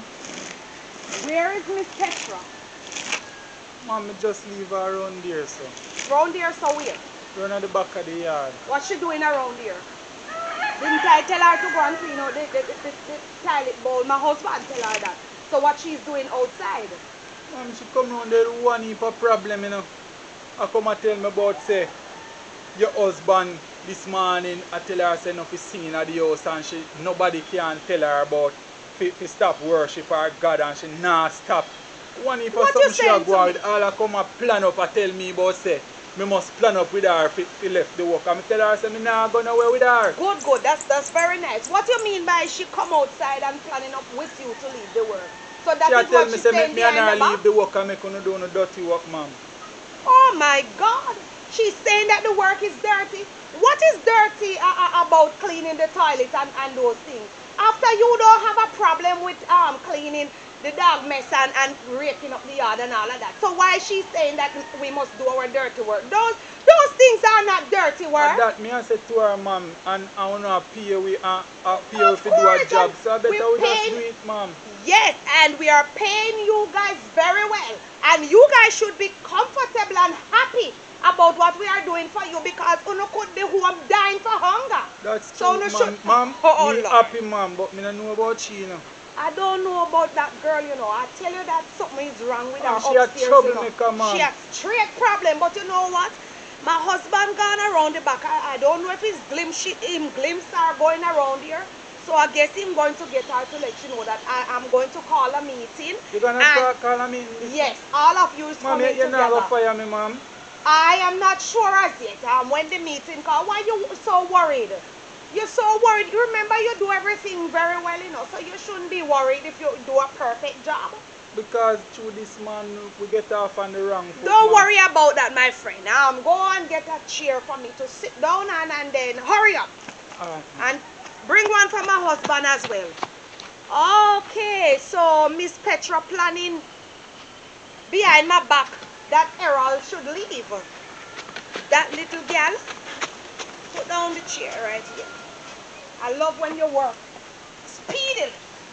[SPEAKER 3] where is Miss Petra?
[SPEAKER 2] Ma'am, me just leave her around there so.
[SPEAKER 3] Round there so where?
[SPEAKER 2] Run at the back of the yard.
[SPEAKER 3] What's she doing around here? Didn't I tell her to go and clean out the, the, the, the, the toilet bowl? My husband tell her that. So what she's doing outside?
[SPEAKER 2] Ma'am, she come round there with one heap of problem, you know. I come and tell me about say your husband this morning. I tell her say no fi singing at the house and she nobody can tell her about fi, fi stop worship her God and she nah stop. One heap of
[SPEAKER 3] What
[SPEAKER 2] something
[SPEAKER 3] you
[SPEAKER 2] she
[SPEAKER 3] saying
[SPEAKER 2] a
[SPEAKER 3] to
[SPEAKER 2] go out
[SPEAKER 3] me?
[SPEAKER 2] with all I come and plan up and tell me about say me must plan up with her fi, fi left the work. And me tell her say me nah go nowhere with her.
[SPEAKER 3] Good, good. That's that's very nice. What you mean by she come outside and planning up with you to leave the work? So that
[SPEAKER 2] She a
[SPEAKER 3] is
[SPEAKER 2] tell
[SPEAKER 3] what
[SPEAKER 2] me
[SPEAKER 3] she's
[SPEAKER 2] say
[SPEAKER 3] saying
[SPEAKER 2] make me and
[SPEAKER 3] behind
[SPEAKER 2] her
[SPEAKER 3] the
[SPEAKER 2] leave
[SPEAKER 3] back?
[SPEAKER 2] the work and make her do no dirty work, ma'am.
[SPEAKER 3] Oh my God. She's saying that the work is dirty. What is dirty uh, uh, about cleaning the toilet and, and those things? After you don't have a problem with um cleaning the dog mess and, and raking up the yard and all of that. So why is she saying that we must do our dirty work? Those those things are not dirty work.
[SPEAKER 2] And that me I said to her ma'am and I wanna pay we uh, uh pay
[SPEAKER 3] Of
[SPEAKER 2] we to do a
[SPEAKER 3] course,
[SPEAKER 2] job.
[SPEAKER 3] and
[SPEAKER 2] So I better
[SPEAKER 3] we
[SPEAKER 2] we just
[SPEAKER 3] pay-
[SPEAKER 2] do it, ma'am.
[SPEAKER 3] Yes, and we are paying you guys very well. And you guys should be comfortable and happy about what we are doing for you because you could be home dying for hunger.
[SPEAKER 2] That's
[SPEAKER 3] So
[SPEAKER 2] true,
[SPEAKER 3] no
[SPEAKER 2] ma'am.
[SPEAKER 3] should-
[SPEAKER 2] Ma'am,
[SPEAKER 3] Oh,
[SPEAKER 2] me
[SPEAKER 3] Lord.
[SPEAKER 2] happy, ma'am, but me don't know about she, you know.
[SPEAKER 3] I don't know about that girl, you know. I tell you that something is wrong with her
[SPEAKER 2] Oh, she a
[SPEAKER 3] upstairs, you
[SPEAKER 2] troublemaker,
[SPEAKER 3] know.
[SPEAKER 2] man.
[SPEAKER 3] She a straight problem, but you know what? My husband gone around the back. I, I don't know if he's glimpse, she, him glimpse are going around here. So I guess I'm going to get her to let you know that I am going to call a meeting.
[SPEAKER 2] You gonna
[SPEAKER 3] And
[SPEAKER 2] call, call me?
[SPEAKER 3] yes, all of you is
[SPEAKER 2] Ma'am,
[SPEAKER 3] coming
[SPEAKER 2] you, you not
[SPEAKER 3] together.
[SPEAKER 2] gonna fire me, ma'am.
[SPEAKER 3] I am not sure as yet. Um, when the meeting call, why you so worried? You're so worried. You remember you do everything very well, you know. So you shouldn't be worried if you do a perfect job.
[SPEAKER 2] Because through this man, we get off on the wrong foot.
[SPEAKER 3] Don't
[SPEAKER 2] ma'am.
[SPEAKER 3] worry about that, my friend. Um, go and get a chair for me to sit down on, and then hurry up
[SPEAKER 2] Alright.
[SPEAKER 3] and bring one for my husband as well. Okay, so Miss Petra planning behind my back that Errol should leave. That little girl, put down the chair right here. I love when you work speedily.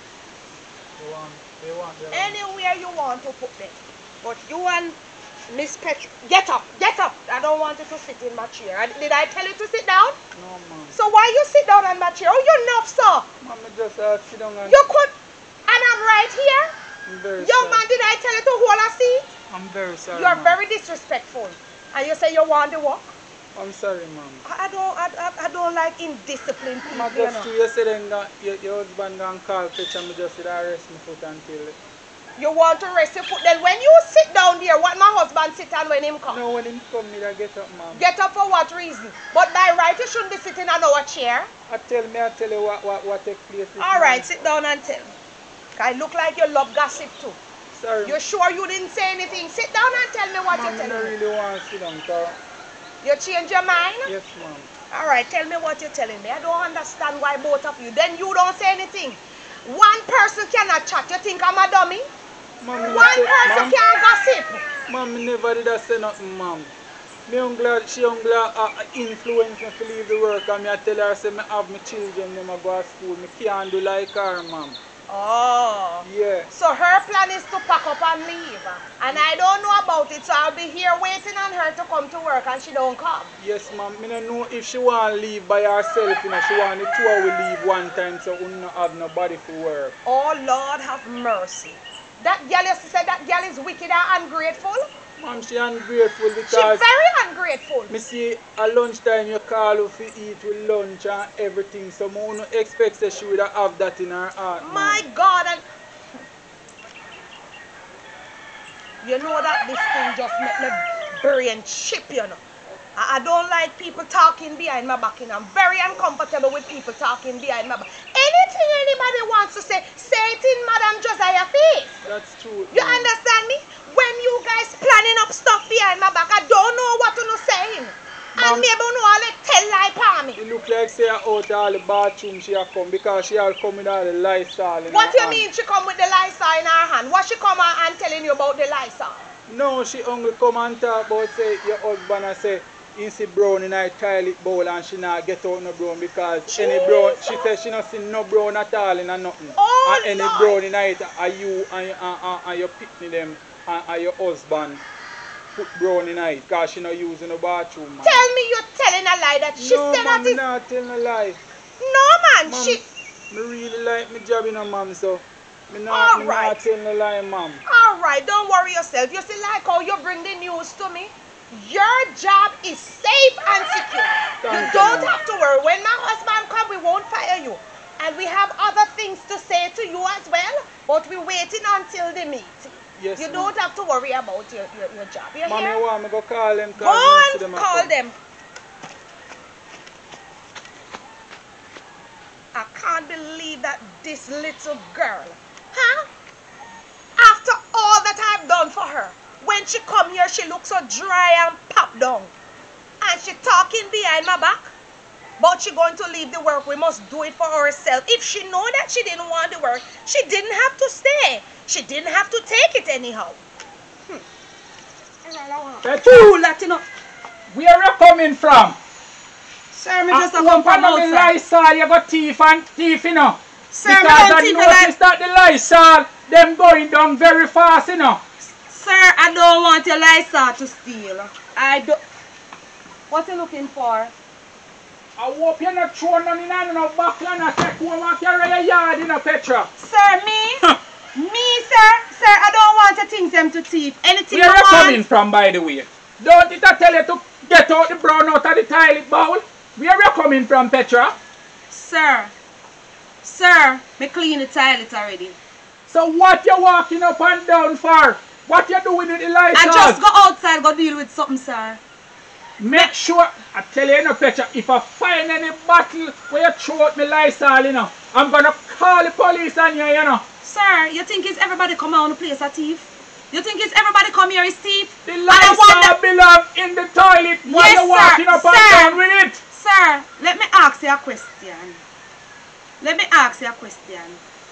[SPEAKER 2] They want, they want, they want.
[SPEAKER 3] Anywhere you want to put them. But you and Miss Petra, get up, get up. I don't want you to sit in my chair. I- Did I tell you to sit down?
[SPEAKER 2] No, ma'am.
[SPEAKER 3] So why you sit down on my chair? Oh, you're enough, sir.
[SPEAKER 2] Ma'am, me just uh, sit down and...
[SPEAKER 3] You could, and I'm right here.
[SPEAKER 2] I'm very
[SPEAKER 3] Young
[SPEAKER 2] sorry.
[SPEAKER 3] man, did I tell you to hold a seat?
[SPEAKER 2] I'm very sorry,
[SPEAKER 3] You're
[SPEAKER 2] ma'am.
[SPEAKER 3] very disrespectful. And you say you want to walk?
[SPEAKER 2] I'm sorry, ma'am.
[SPEAKER 3] I I don't, I, I, I don't like indisciplined people,
[SPEAKER 2] Ma'am,
[SPEAKER 3] you
[SPEAKER 2] just
[SPEAKER 3] know.
[SPEAKER 2] to you say then that your, your husband gonna call Petra, me just say that rest my foot until...
[SPEAKER 3] You want to rest your foot. Then when you sit down there, what my husband sit on when him come?
[SPEAKER 2] No, when him come, me that get up, ma'am.
[SPEAKER 3] Get up for what reason? But by right, you shouldn't be sitting on our chair.
[SPEAKER 2] I tell me, I tell you what, what, what take place. this
[SPEAKER 3] All right,
[SPEAKER 2] morning.
[SPEAKER 3] sit down and tell me. I look like you love gossip too.
[SPEAKER 2] Sorry.
[SPEAKER 3] You sure you didn't say anything? Sit down and tell me what
[SPEAKER 2] Ma'am,
[SPEAKER 3] you're
[SPEAKER 2] I
[SPEAKER 3] telling
[SPEAKER 2] don't
[SPEAKER 3] me.
[SPEAKER 2] really want to sit down, cause...
[SPEAKER 3] You change your mind?
[SPEAKER 2] Yes, ma'am.
[SPEAKER 3] All right, tell me what you're telling me. I don't understand why both of you. Then you don't say anything. One person cannot chat. You think I'm a dummy?
[SPEAKER 2] Ma'am, me
[SPEAKER 3] One
[SPEAKER 2] say-
[SPEAKER 3] person
[SPEAKER 2] ma'am,
[SPEAKER 3] can't gossip.
[SPEAKER 2] Ma'am, me never did I say nothing, ma'am. Me uncle, she uncle uh, influence me to leave the work and me I tell her say me have my children, them a go to school. Me can't do like her, ma'am.
[SPEAKER 3] Oh.
[SPEAKER 2] Yeah. Yeah.
[SPEAKER 3] So her plan is to pack up and leave. And I don't know about it, so I'll be here waiting on her to come to work and she don't come.
[SPEAKER 2] Yes, ma'am. I don't know if she want to leave by herself, you know. She want the two of we leave one time so we don't have nobody for work.
[SPEAKER 3] Oh, Lord have mercy. That girl, you said that girl is wicked and ungrateful?
[SPEAKER 2] Ma'am, she ungrateful because...
[SPEAKER 3] She's very ungrateful.
[SPEAKER 2] Me see, at lunchtime you call her to eat with lunch and everything, so I don't expect that she would have that in her heart.
[SPEAKER 3] My God, and you know that this thing just make me brain chip, you know. I, I don't like people talking behind my back, and I'm very uncomfortable with people talking behind my back. Anything anybody wants to say, say it in Madam Josiah's face.
[SPEAKER 2] That's true.
[SPEAKER 3] You understand me? When you guys planning up stuff behind my back, I don't know what you're saying. And maybe you know all the tell lie for me.
[SPEAKER 2] It look like say out of all the bathroom she have come because she have come with all the Lysol in
[SPEAKER 3] What
[SPEAKER 2] her
[SPEAKER 3] you
[SPEAKER 2] hand.
[SPEAKER 3] mean she come with the Lysol in her hand? What she come on and telling you about the Lysol?
[SPEAKER 2] No, she only come and talk about say your husband and say he see brown in her toilet bowl and she not get out no brown because
[SPEAKER 3] Jesus.
[SPEAKER 2] any brown, she says she not see no brown at all in her nothing.
[SPEAKER 3] Oh,
[SPEAKER 2] and any
[SPEAKER 3] Lord.
[SPEAKER 2] brown in it are you and, and, and, and your picnic them and, and your husband put brown in it because she not using the bathroom. Man.
[SPEAKER 3] Tell me you're telling a lie that she
[SPEAKER 2] no,
[SPEAKER 3] said
[SPEAKER 2] man,
[SPEAKER 3] that is...
[SPEAKER 2] No, not telling a lie.
[SPEAKER 3] No, man,
[SPEAKER 2] Mom,
[SPEAKER 3] she...
[SPEAKER 2] me really like my job, you know, ma'am, so me not,
[SPEAKER 3] All
[SPEAKER 2] me
[SPEAKER 3] right.
[SPEAKER 2] not telling a lie, ma'am.
[SPEAKER 3] All right, don't worry yourself. You see, like how you bring the news to me, your job is safe and secure.
[SPEAKER 2] Thank
[SPEAKER 3] you
[SPEAKER 2] you,
[SPEAKER 3] don't
[SPEAKER 2] ma'am.
[SPEAKER 3] have to worry. When my husband comes, we won't fire you. And we have other things to say to you as well, but we're waiting until the meeting.
[SPEAKER 2] Yes,
[SPEAKER 3] you
[SPEAKER 2] ma'am.
[SPEAKER 3] don't have to worry about your, your, your job. You
[SPEAKER 2] Ma'am,
[SPEAKER 3] hear?
[SPEAKER 2] you want me to go call them?
[SPEAKER 3] Go and call them. I can't believe that this little girl, huh? After all that I've done for her, when she come here, she looks so dry and pop down. And she talking behind my back. But she going to leave the work. We must do it for herself. If she know that she didn't want the work, she didn't have to stay. She didn't have to take it anyhow. Hmm.
[SPEAKER 4] Petra,
[SPEAKER 3] Latino.
[SPEAKER 4] where you coming from?
[SPEAKER 3] Sir, me
[SPEAKER 4] Ah,
[SPEAKER 3] just a come from
[SPEAKER 4] open up the
[SPEAKER 3] outside.
[SPEAKER 4] Lysol, you got teeth and teeth, you know.
[SPEAKER 3] Sir, me
[SPEAKER 4] because
[SPEAKER 3] don't
[SPEAKER 4] I
[SPEAKER 3] think
[SPEAKER 4] noticed
[SPEAKER 3] that-
[SPEAKER 4] that the Lysol, them going down very fast, you know.
[SPEAKER 3] Sir, I don't want your Lysol to steal. I don't. What you looking for?
[SPEAKER 4] I hope you're not throwing none in and no backland and take home and carry your yard, you know, Petra.
[SPEAKER 3] Sir, me? Me, sir? Sir, I don't want your things them to thief. Anything
[SPEAKER 4] Where
[SPEAKER 3] you
[SPEAKER 4] you
[SPEAKER 3] want.
[SPEAKER 4] coming from, by the way? Don't it I tell you to get out the brown out of the toilet bowl? Where you coming from, Petra?
[SPEAKER 3] Sir, sir, me clean the toilet already.
[SPEAKER 4] So what you walking up and down for? What you doing with the Lysol?
[SPEAKER 3] I just go outside, go deal with something, sir.
[SPEAKER 4] Make sure, I tell you, you know, Petra, if I find any bottle where you throw out my Lysol, you know, I'm gonna call the police on you, you know.
[SPEAKER 3] Sir, you think it's everybody come out on the place a thief? You think it's everybody come here is thief?
[SPEAKER 4] The
[SPEAKER 3] And I want
[SPEAKER 4] Lysol
[SPEAKER 3] them-
[SPEAKER 4] belong in the toilet while
[SPEAKER 3] Yes,
[SPEAKER 4] you're walking
[SPEAKER 3] sir,
[SPEAKER 4] up and
[SPEAKER 3] sir.
[SPEAKER 4] down with it.
[SPEAKER 3] Sir, let me ask you a question. Let me ask you a question.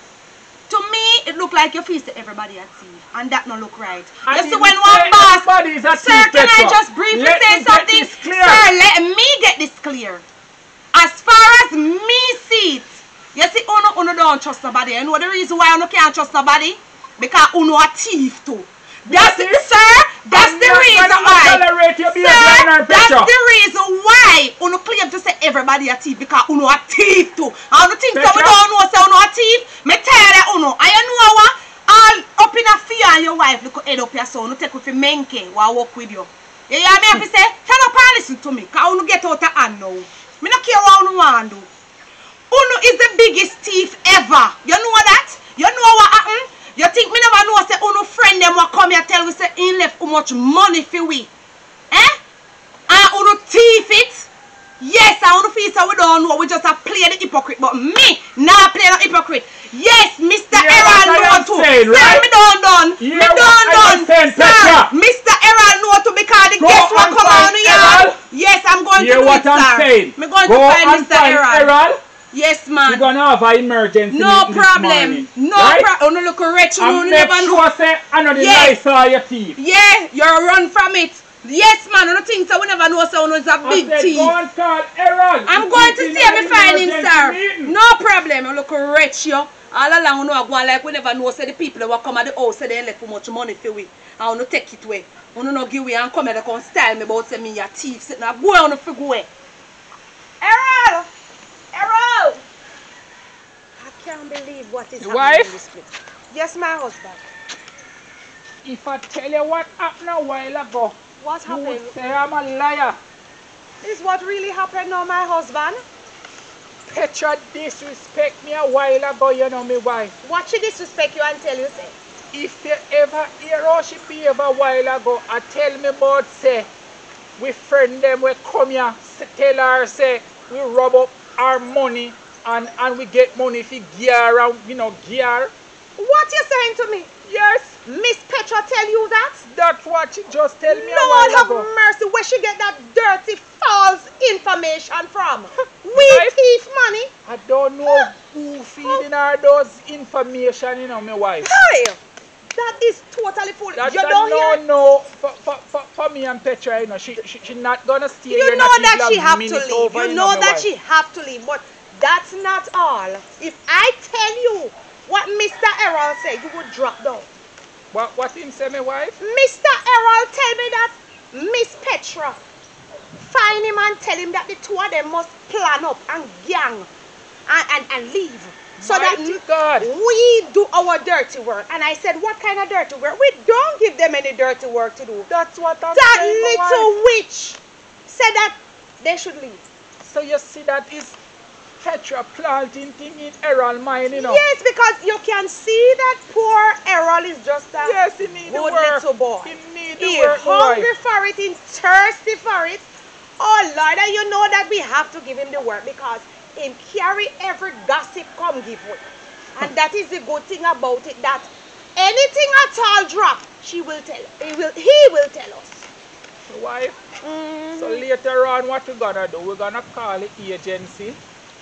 [SPEAKER 3] To me, it look like you feel to everybody a thief, and that no look right.
[SPEAKER 4] I
[SPEAKER 3] You see,
[SPEAKER 4] didn't
[SPEAKER 3] when
[SPEAKER 4] say
[SPEAKER 3] one boss,
[SPEAKER 4] everybody is a
[SPEAKER 3] sir,
[SPEAKER 4] thief,
[SPEAKER 3] can I
[SPEAKER 4] Petra.
[SPEAKER 3] just briefly
[SPEAKER 4] Let
[SPEAKER 3] say
[SPEAKER 4] me get
[SPEAKER 3] something?
[SPEAKER 4] this clear.
[SPEAKER 3] Sir, let me get this clear. As far as me see it, you see, uno, uno don't trust nobody. You know the reason why uno can't trust nobody? Because uno a thief too. That's
[SPEAKER 4] That
[SPEAKER 3] it,
[SPEAKER 4] is-
[SPEAKER 3] sir. That's
[SPEAKER 4] I'm
[SPEAKER 3] the
[SPEAKER 4] not
[SPEAKER 3] reason
[SPEAKER 4] gonna
[SPEAKER 3] why.
[SPEAKER 4] tolerate your behavior
[SPEAKER 3] Sir,
[SPEAKER 4] in our
[SPEAKER 3] that's
[SPEAKER 4] picture.
[SPEAKER 3] the reason why uno claim to say everybody a thief because uno a thief too. And uno think so we
[SPEAKER 4] Petra?
[SPEAKER 3] don't know say uno a thief. Me tired of uno. And you know what? All up in a fear and your wife look head up your son. Uno take with your menke while walk with you. You hear me have to say? Turn up and listen to me. Because uno get out of hand now. Me not care what uno want do. Uno is the biggest thief ever. You know that? You know what happened? You think me never know say uno friend them will come here tell we say he left how much money for we? Eh? And uno thief it? Yes, I uno feel so we don't know. We just a play the hypocrite. But me, not play the hypocrite. Yes, Mister
[SPEAKER 4] Yeah,
[SPEAKER 3] Errol
[SPEAKER 4] what I
[SPEAKER 3] know
[SPEAKER 4] am
[SPEAKER 3] too.
[SPEAKER 4] saying,
[SPEAKER 3] Sir,
[SPEAKER 4] right?
[SPEAKER 3] me don't done.
[SPEAKER 4] Yeah,
[SPEAKER 3] me
[SPEAKER 4] what
[SPEAKER 3] don't
[SPEAKER 4] I
[SPEAKER 3] done.
[SPEAKER 4] am saying,
[SPEAKER 3] Sir,
[SPEAKER 4] Petra.
[SPEAKER 3] Mister Errol know too because the
[SPEAKER 4] Go
[SPEAKER 3] guest will
[SPEAKER 4] and
[SPEAKER 3] come
[SPEAKER 4] find
[SPEAKER 3] on here.
[SPEAKER 4] Errol.
[SPEAKER 3] Yes, I'm going
[SPEAKER 4] Hear
[SPEAKER 3] to do
[SPEAKER 4] what
[SPEAKER 3] it,
[SPEAKER 4] I'm
[SPEAKER 3] sir.
[SPEAKER 4] saying.
[SPEAKER 3] Me going
[SPEAKER 4] Go
[SPEAKER 3] to find
[SPEAKER 4] and
[SPEAKER 3] Mister
[SPEAKER 4] find
[SPEAKER 3] Errol.
[SPEAKER 4] Errol.
[SPEAKER 3] Yes,
[SPEAKER 4] We're
[SPEAKER 3] man.
[SPEAKER 4] gonna have an emergency
[SPEAKER 3] No
[SPEAKER 4] meeting this
[SPEAKER 3] problem.
[SPEAKER 4] morning,
[SPEAKER 3] No
[SPEAKER 4] right?
[SPEAKER 3] problem. Uno look rich. Uno
[SPEAKER 4] And make
[SPEAKER 3] never know.
[SPEAKER 4] sure say another
[SPEAKER 3] Yes.
[SPEAKER 4] Lysol your thief.
[SPEAKER 3] Yeah, you're run from it. Yes, man. I don't think so. We never know someone is a
[SPEAKER 4] I
[SPEAKER 3] big
[SPEAKER 4] said,
[SPEAKER 3] thief.
[SPEAKER 4] go and call Errol.
[SPEAKER 3] I'm
[SPEAKER 4] He's
[SPEAKER 3] going to
[SPEAKER 4] in
[SPEAKER 3] see him
[SPEAKER 4] an
[SPEAKER 3] find him,
[SPEAKER 4] emergency
[SPEAKER 3] sir.
[SPEAKER 4] meeting.
[SPEAKER 3] No problem. I look rich, yo.
[SPEAKER 5] All along, we know, go on like we never know, say the people that come at the house, say they left for much money for we. And we no take it away. We no give away and come here, they come style me about say me a thief. Say, now go on the figure away. Errol! Errol!
[SPEAKER 3] I can't believe what is
[SPEAKER 4] Your
[SPEAKER 3] happening
[SPEAKER 4] wife?
[SPEAKER 3] in this place. Yes, my husband.
[SPEAKER 4] If I tell you what happened a while ago,
[SPEAKER 3] What
[SPEAKER 4] you would
[SPEAKER 3] happened?
[SPEAKER 4] say I'm a liar.
[SPEAKER 3] Is what really happened now, my husband?
[SPEAKER 4] Petra disrespect me a while ago, you know me wife.
[SPEAKER 3] What she disrespect you and tell you, say?
[SPEAKER 4] If you ever hear how she behave a while ago, I tell me about say, we friend them, we come here, say, tell her say, we rub up our money and, and we get money if we gear and, you know, gear.
[SPEAKER 3] What you saying to me?
[SPEAKER 4] Yes,
[SPEAKER 3] Miss Petra tell you that?
[SPEAKER 4] that's what she just tell me a
[SPEAKER 3] Lord
[SPEAKER 4] while
[SPEAKER 3] have
[SPEAKER 4] ago.
[SPEAKER 3] mercy, where she get that dirty, false information from? We
[SPEAKER 4] Wife?
[SPEAKER 3] thief money?
[SPEAKER 4] I don't know who feeding her those information, you know, my wife.
[SPEAKER 3] Hey! That is totally foolish.
[SPEAKER 4] That's
[SPEAKER 3] You
[SPEAKER 4] a
[SPEAKER 3] don't
[SPEAKER 4] no,
[SPEAKER 3] hear?
[SPEAKER 4] no, for, for, for, for me and Petra, you know, she, she, she not gonna stay here.
[SPEAKER 3] You know
[SPEAKER 4] not
[SPEAKER 3] that
[SPEAKER 4] even
[SPEAKER 3] she
[SPEAKER 4] a
[SPEAKER 3] have to
[SPEAKER 4] minute
[SPEAKER 3] leave.
[SPEAKER 4] over,
[SPEAKER 3] You know
[SPEAKER 4] my
[SPEAKER 3] that
[SPEAKER 4] wife.
[SPEAKER 3] she have to leave. But that's not all. If I tell you what Mister Errol said, you would drop down.
[SPEAKER 4] What, what him say, my wife?
[SPEAKER 3] Mister Errol tell me that Miss Petra find him and tell him that the two of them must plan up and gang and, and, and leave. So
[SPEAKER 4] Mighty
[SPEAKER 3] that
[SPEAKER 4] God.
[SPEAKER 3] we do our dirty work. And I said, what kind of dirty work? We don't give them any dirty work to do.
[SPEAKER 4] That's what I'm
[SPEAKER 3] That
[SPEAKER 4] saying, my
[SPEAKER 3] little
[SPEAKER 4] wife.
[SPEAKER 3] witch said that they should leave.
[SPEAKER 4] So you see that is Petra planting thing in Errol mind, you know?
[SPEAKER 3] Yes, because you can see that poor Errol is just a
[SPEAKER 4] Yes, he need the
[SPEAKER 3] good
[SPEAKER 4] work.
[SPEAKER 3] little boy.
[SPEAKER 4] He need the
[SPEAKER 3] He
[SPEAKER 4] work, my
[SPEAKER 3] hungry
[SPEAKER 4] wife.
[SPEAKER 3] for it, he's thirsty for it. Oh Lord, and you know that we have to give him the work because him carry every gossip come give way. And that is the good thing about it, that anything at all drop, she will tell. He will he will tell us.
[SPEAKER 4] My wife.
[SPEAKER 3] Mhm.
[SPEAKER 4] So later on, what we gonna do? We're gonna call the agency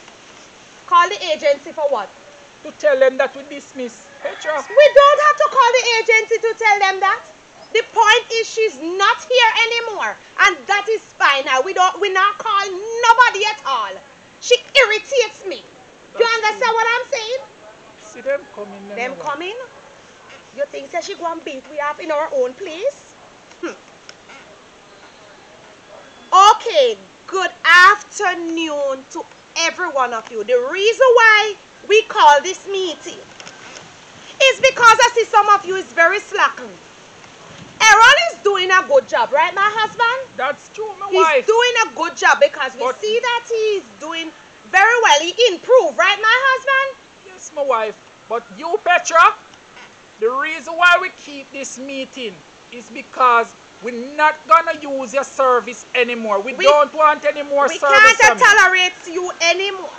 [SPEAKER 3] Call the agency for what?
[SPEAKER 4] to tell them that we dismiss Petra.
[SPEAKER 3] We don't have to call the agency to tell them that. The point is she's not here anymore. And that is fine now. We don't we not call nobody at all. She irritates me. Do you
[SPEAKER 4] That's
[SPEAKER 3] understand what I'm saying?
[SPEAKER 4] See them coming.
[SPEAKER 3] Them coming? You think that she go and beat we have in our own place? Hmm. Okay, good afternoon to every one of you. The reason why we call this meeting is because I see some of you is very slacking. Errol is doing a good job, right, my husband?
[SPEAKER 4] That's true, my
[SPEAKER 3] He's
[SPEAKER 4] wife.
[SPEAKER 3] doing a good job because we
[SPEAKER 4] But-
[SPEAKER 3] see that he's doing very well. He improved, right, my husband?
[SPEAKER 4] Yes, my wife. But you, Petra, the reason why we keep this meeting is because we're not gonna use your service anymore. We,
[SPEAKER 3] We-
[SPEAKER 4] don't want any more
[SPEAKER 3] We
[SPEAKER 4] service
[SPEAKER 3] can't
[SPEAKER 4] from you.
[SPEAKER 3] tolerate you anymore.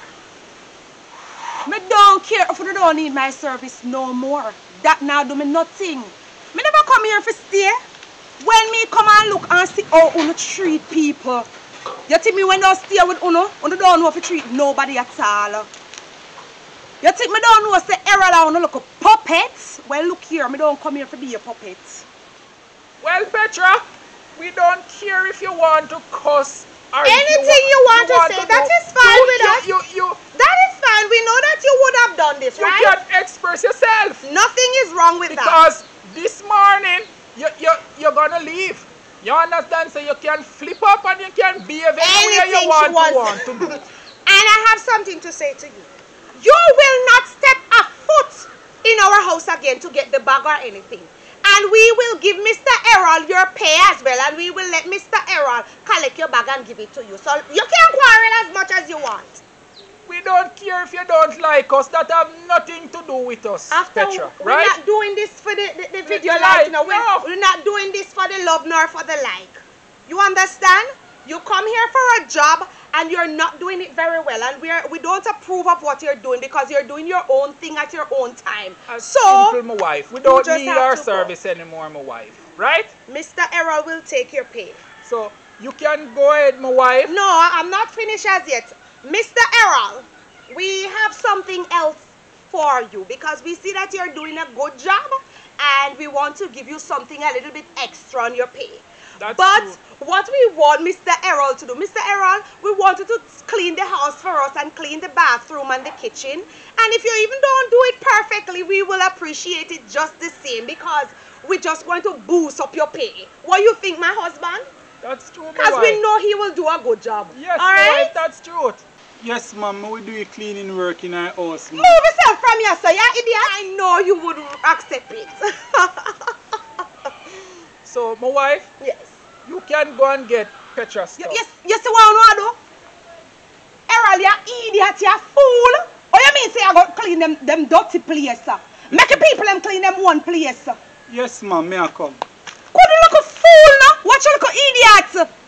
[SPEAKER 5] Me don't care if you don't need my service no more. That now do me nothing. Me never come here for stay. When me come and look and see how uno treat people. You think me when don't stay with uno, uno don't know if you treat nobody at all. You think me don't know say Errol and uno look a puppet? Well look here, me don't come here to be a puppet.
[SPEAKER 4] Well, Petra, we don't care if you want to cuss or if
[SPEAKER 3] Anything you want to say, that
[SPEAKER 4] do-
[SPEAKER 3] is fine
[SPEAKER 4] you,
[SPEAKER 3] with
[SPEAKER 4] you,
[SPEAKER 3] us.
[SPEAKER 4] You, you,
[SPEAKER 3] That is fine. We know that you would have done this,
[SPEAKER 4] you
[SPEAKER 3] right?
[SPEAKER 4] can express yourself.
[SPEAKER 3] Nothing is wrong with that.
[SPEAKER 4] Because this morning, you, you, you're gonna leave. You understand? So you can flip up and you can behave any way
[SPEAKER 3] Anything
[SPEAKER 4] you want
[SPEAKER 3] she
[SPEAKER 4] to,
[SPEAKER 3] wants.
[SPEAKER 4] want to do.
[SPEAKER 3] And I have something to say to you. You will not step a foot in our house again to get the bag or anything. And we will give Mister Errol your pay as well. And we will let Mister Errol collect your bag and give it to you. So you can quarrel as much as you want.
[SPEAKER 4] We don't care if you don't like us. That have nothing to do with us,
[SPEAKER 3] After
[SPEAKER 4] Petra.
[SPEAKER 3] we're
[SPEAKER 4] Right?
[SPEAKER 3] not doing this for the, the, the video
[SPEAKER 4] like,
[SPEAKER 3] like, you know, we're,
[SPEAKER 4] no.
[SPEAKER 3] we're not doing this for the love nor for the like. You understand? You come here for a job and you're not doing it very well, and we're we don't approve of what you're doing because you're doing your own thing at your own time.
[SPEAKER 4] As
[SPEAKER 3] So
[SPEAKER 4] simple, my wife. We don't
[SPEAKER 3] just
[SPEAKER 4] need
[SPEAKER 3] have
[SPEAKER 4] our
[SPEAKER 3] to go.
[SPEAKER 4] service anymore, my wife. Right?
[SPEAKER 3] Mister Errol will take your pay.
[SPEAKER 4] So you can go ahead, my wife.
[SPEAKER 3] No, I'm not finished as yet. Mister Errol, we have something else for you because we see that you're doing a good job and we want to give you something a little bit extra on your pay.
[SPEAKER 2] That's
[SPEAKER 3] but
[SPEAKER 2] true.
[SPEAKER 3] what we want Mister Errol to do, Mister Errol, we want you to clean the house for us and clean the bathroom and the kitchen. And if you even don't do it perfectly, we will appreciate it just the same because we're just going to boost up your pay. What you think, my husband?
[SPEAKER 2] That's true,
[SPEAKER 3] Because we know he will do a good job.
[SPEAKER 2] Yes,
[SPEAKER 3] all right?
[SPEAKER 2] wife, that's true. Yes, ma'am, we do a cleaning work in our house.
[SPEAKER 3] Move yourself from here, sir. Yeah, idiot. I know you would accept it.
[SPEAKER 2] So, my wife,
[SPEAKER 3] yes.
[SPEAKER 2] you can go and get Petra stuff.
[SPEAKER 3] Yes, yes, you want to do? Errol, you idiot, you fool. Oh, you mean say I got to clean them, them dirty place, sir? Make the people them clean them one place, sir.
[SPEAKER 2] Yes, ma'am, may I come?
[SPEAKER 3] Could you look a fool now? Watch you look a idiot.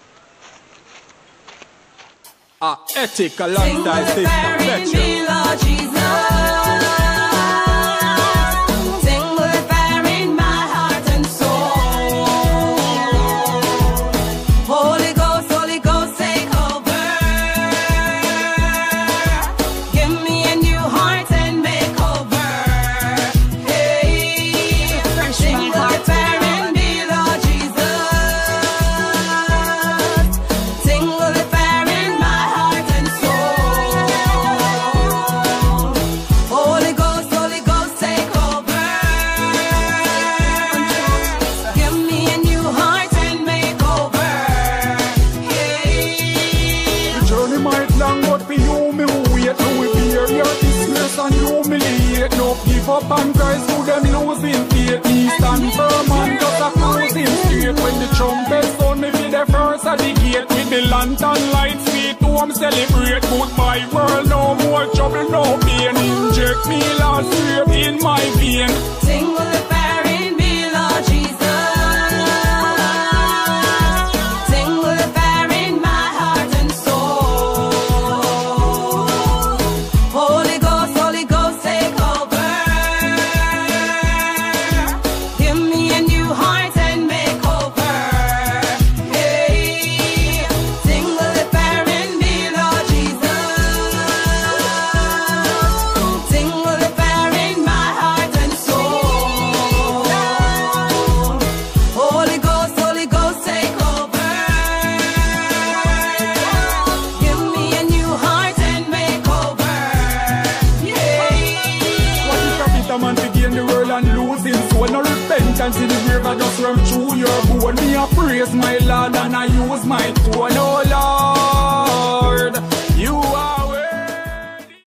[SPEAKER 2] Ah, ethic alongside sister Petra.
[SPEAKER 6] Up and Christ who them losing faith. He stand firm and just a cruising straight. When the trumpet sound, me be the first at the gate. With the lantern lights, we to him celebrate. Goodbye world, no more trouble, no pain. Inject me last year in my vein.
[SPEAKER 7] Sing with the fire in me, Lord Jesus. Sing with the fire in my heart and soul. Holy Ghost, Holy Ghost, take over.
[SPEAKER 6] And see the river just run through your bone. Me a praise my Lord and I use my tone. Oh Lord.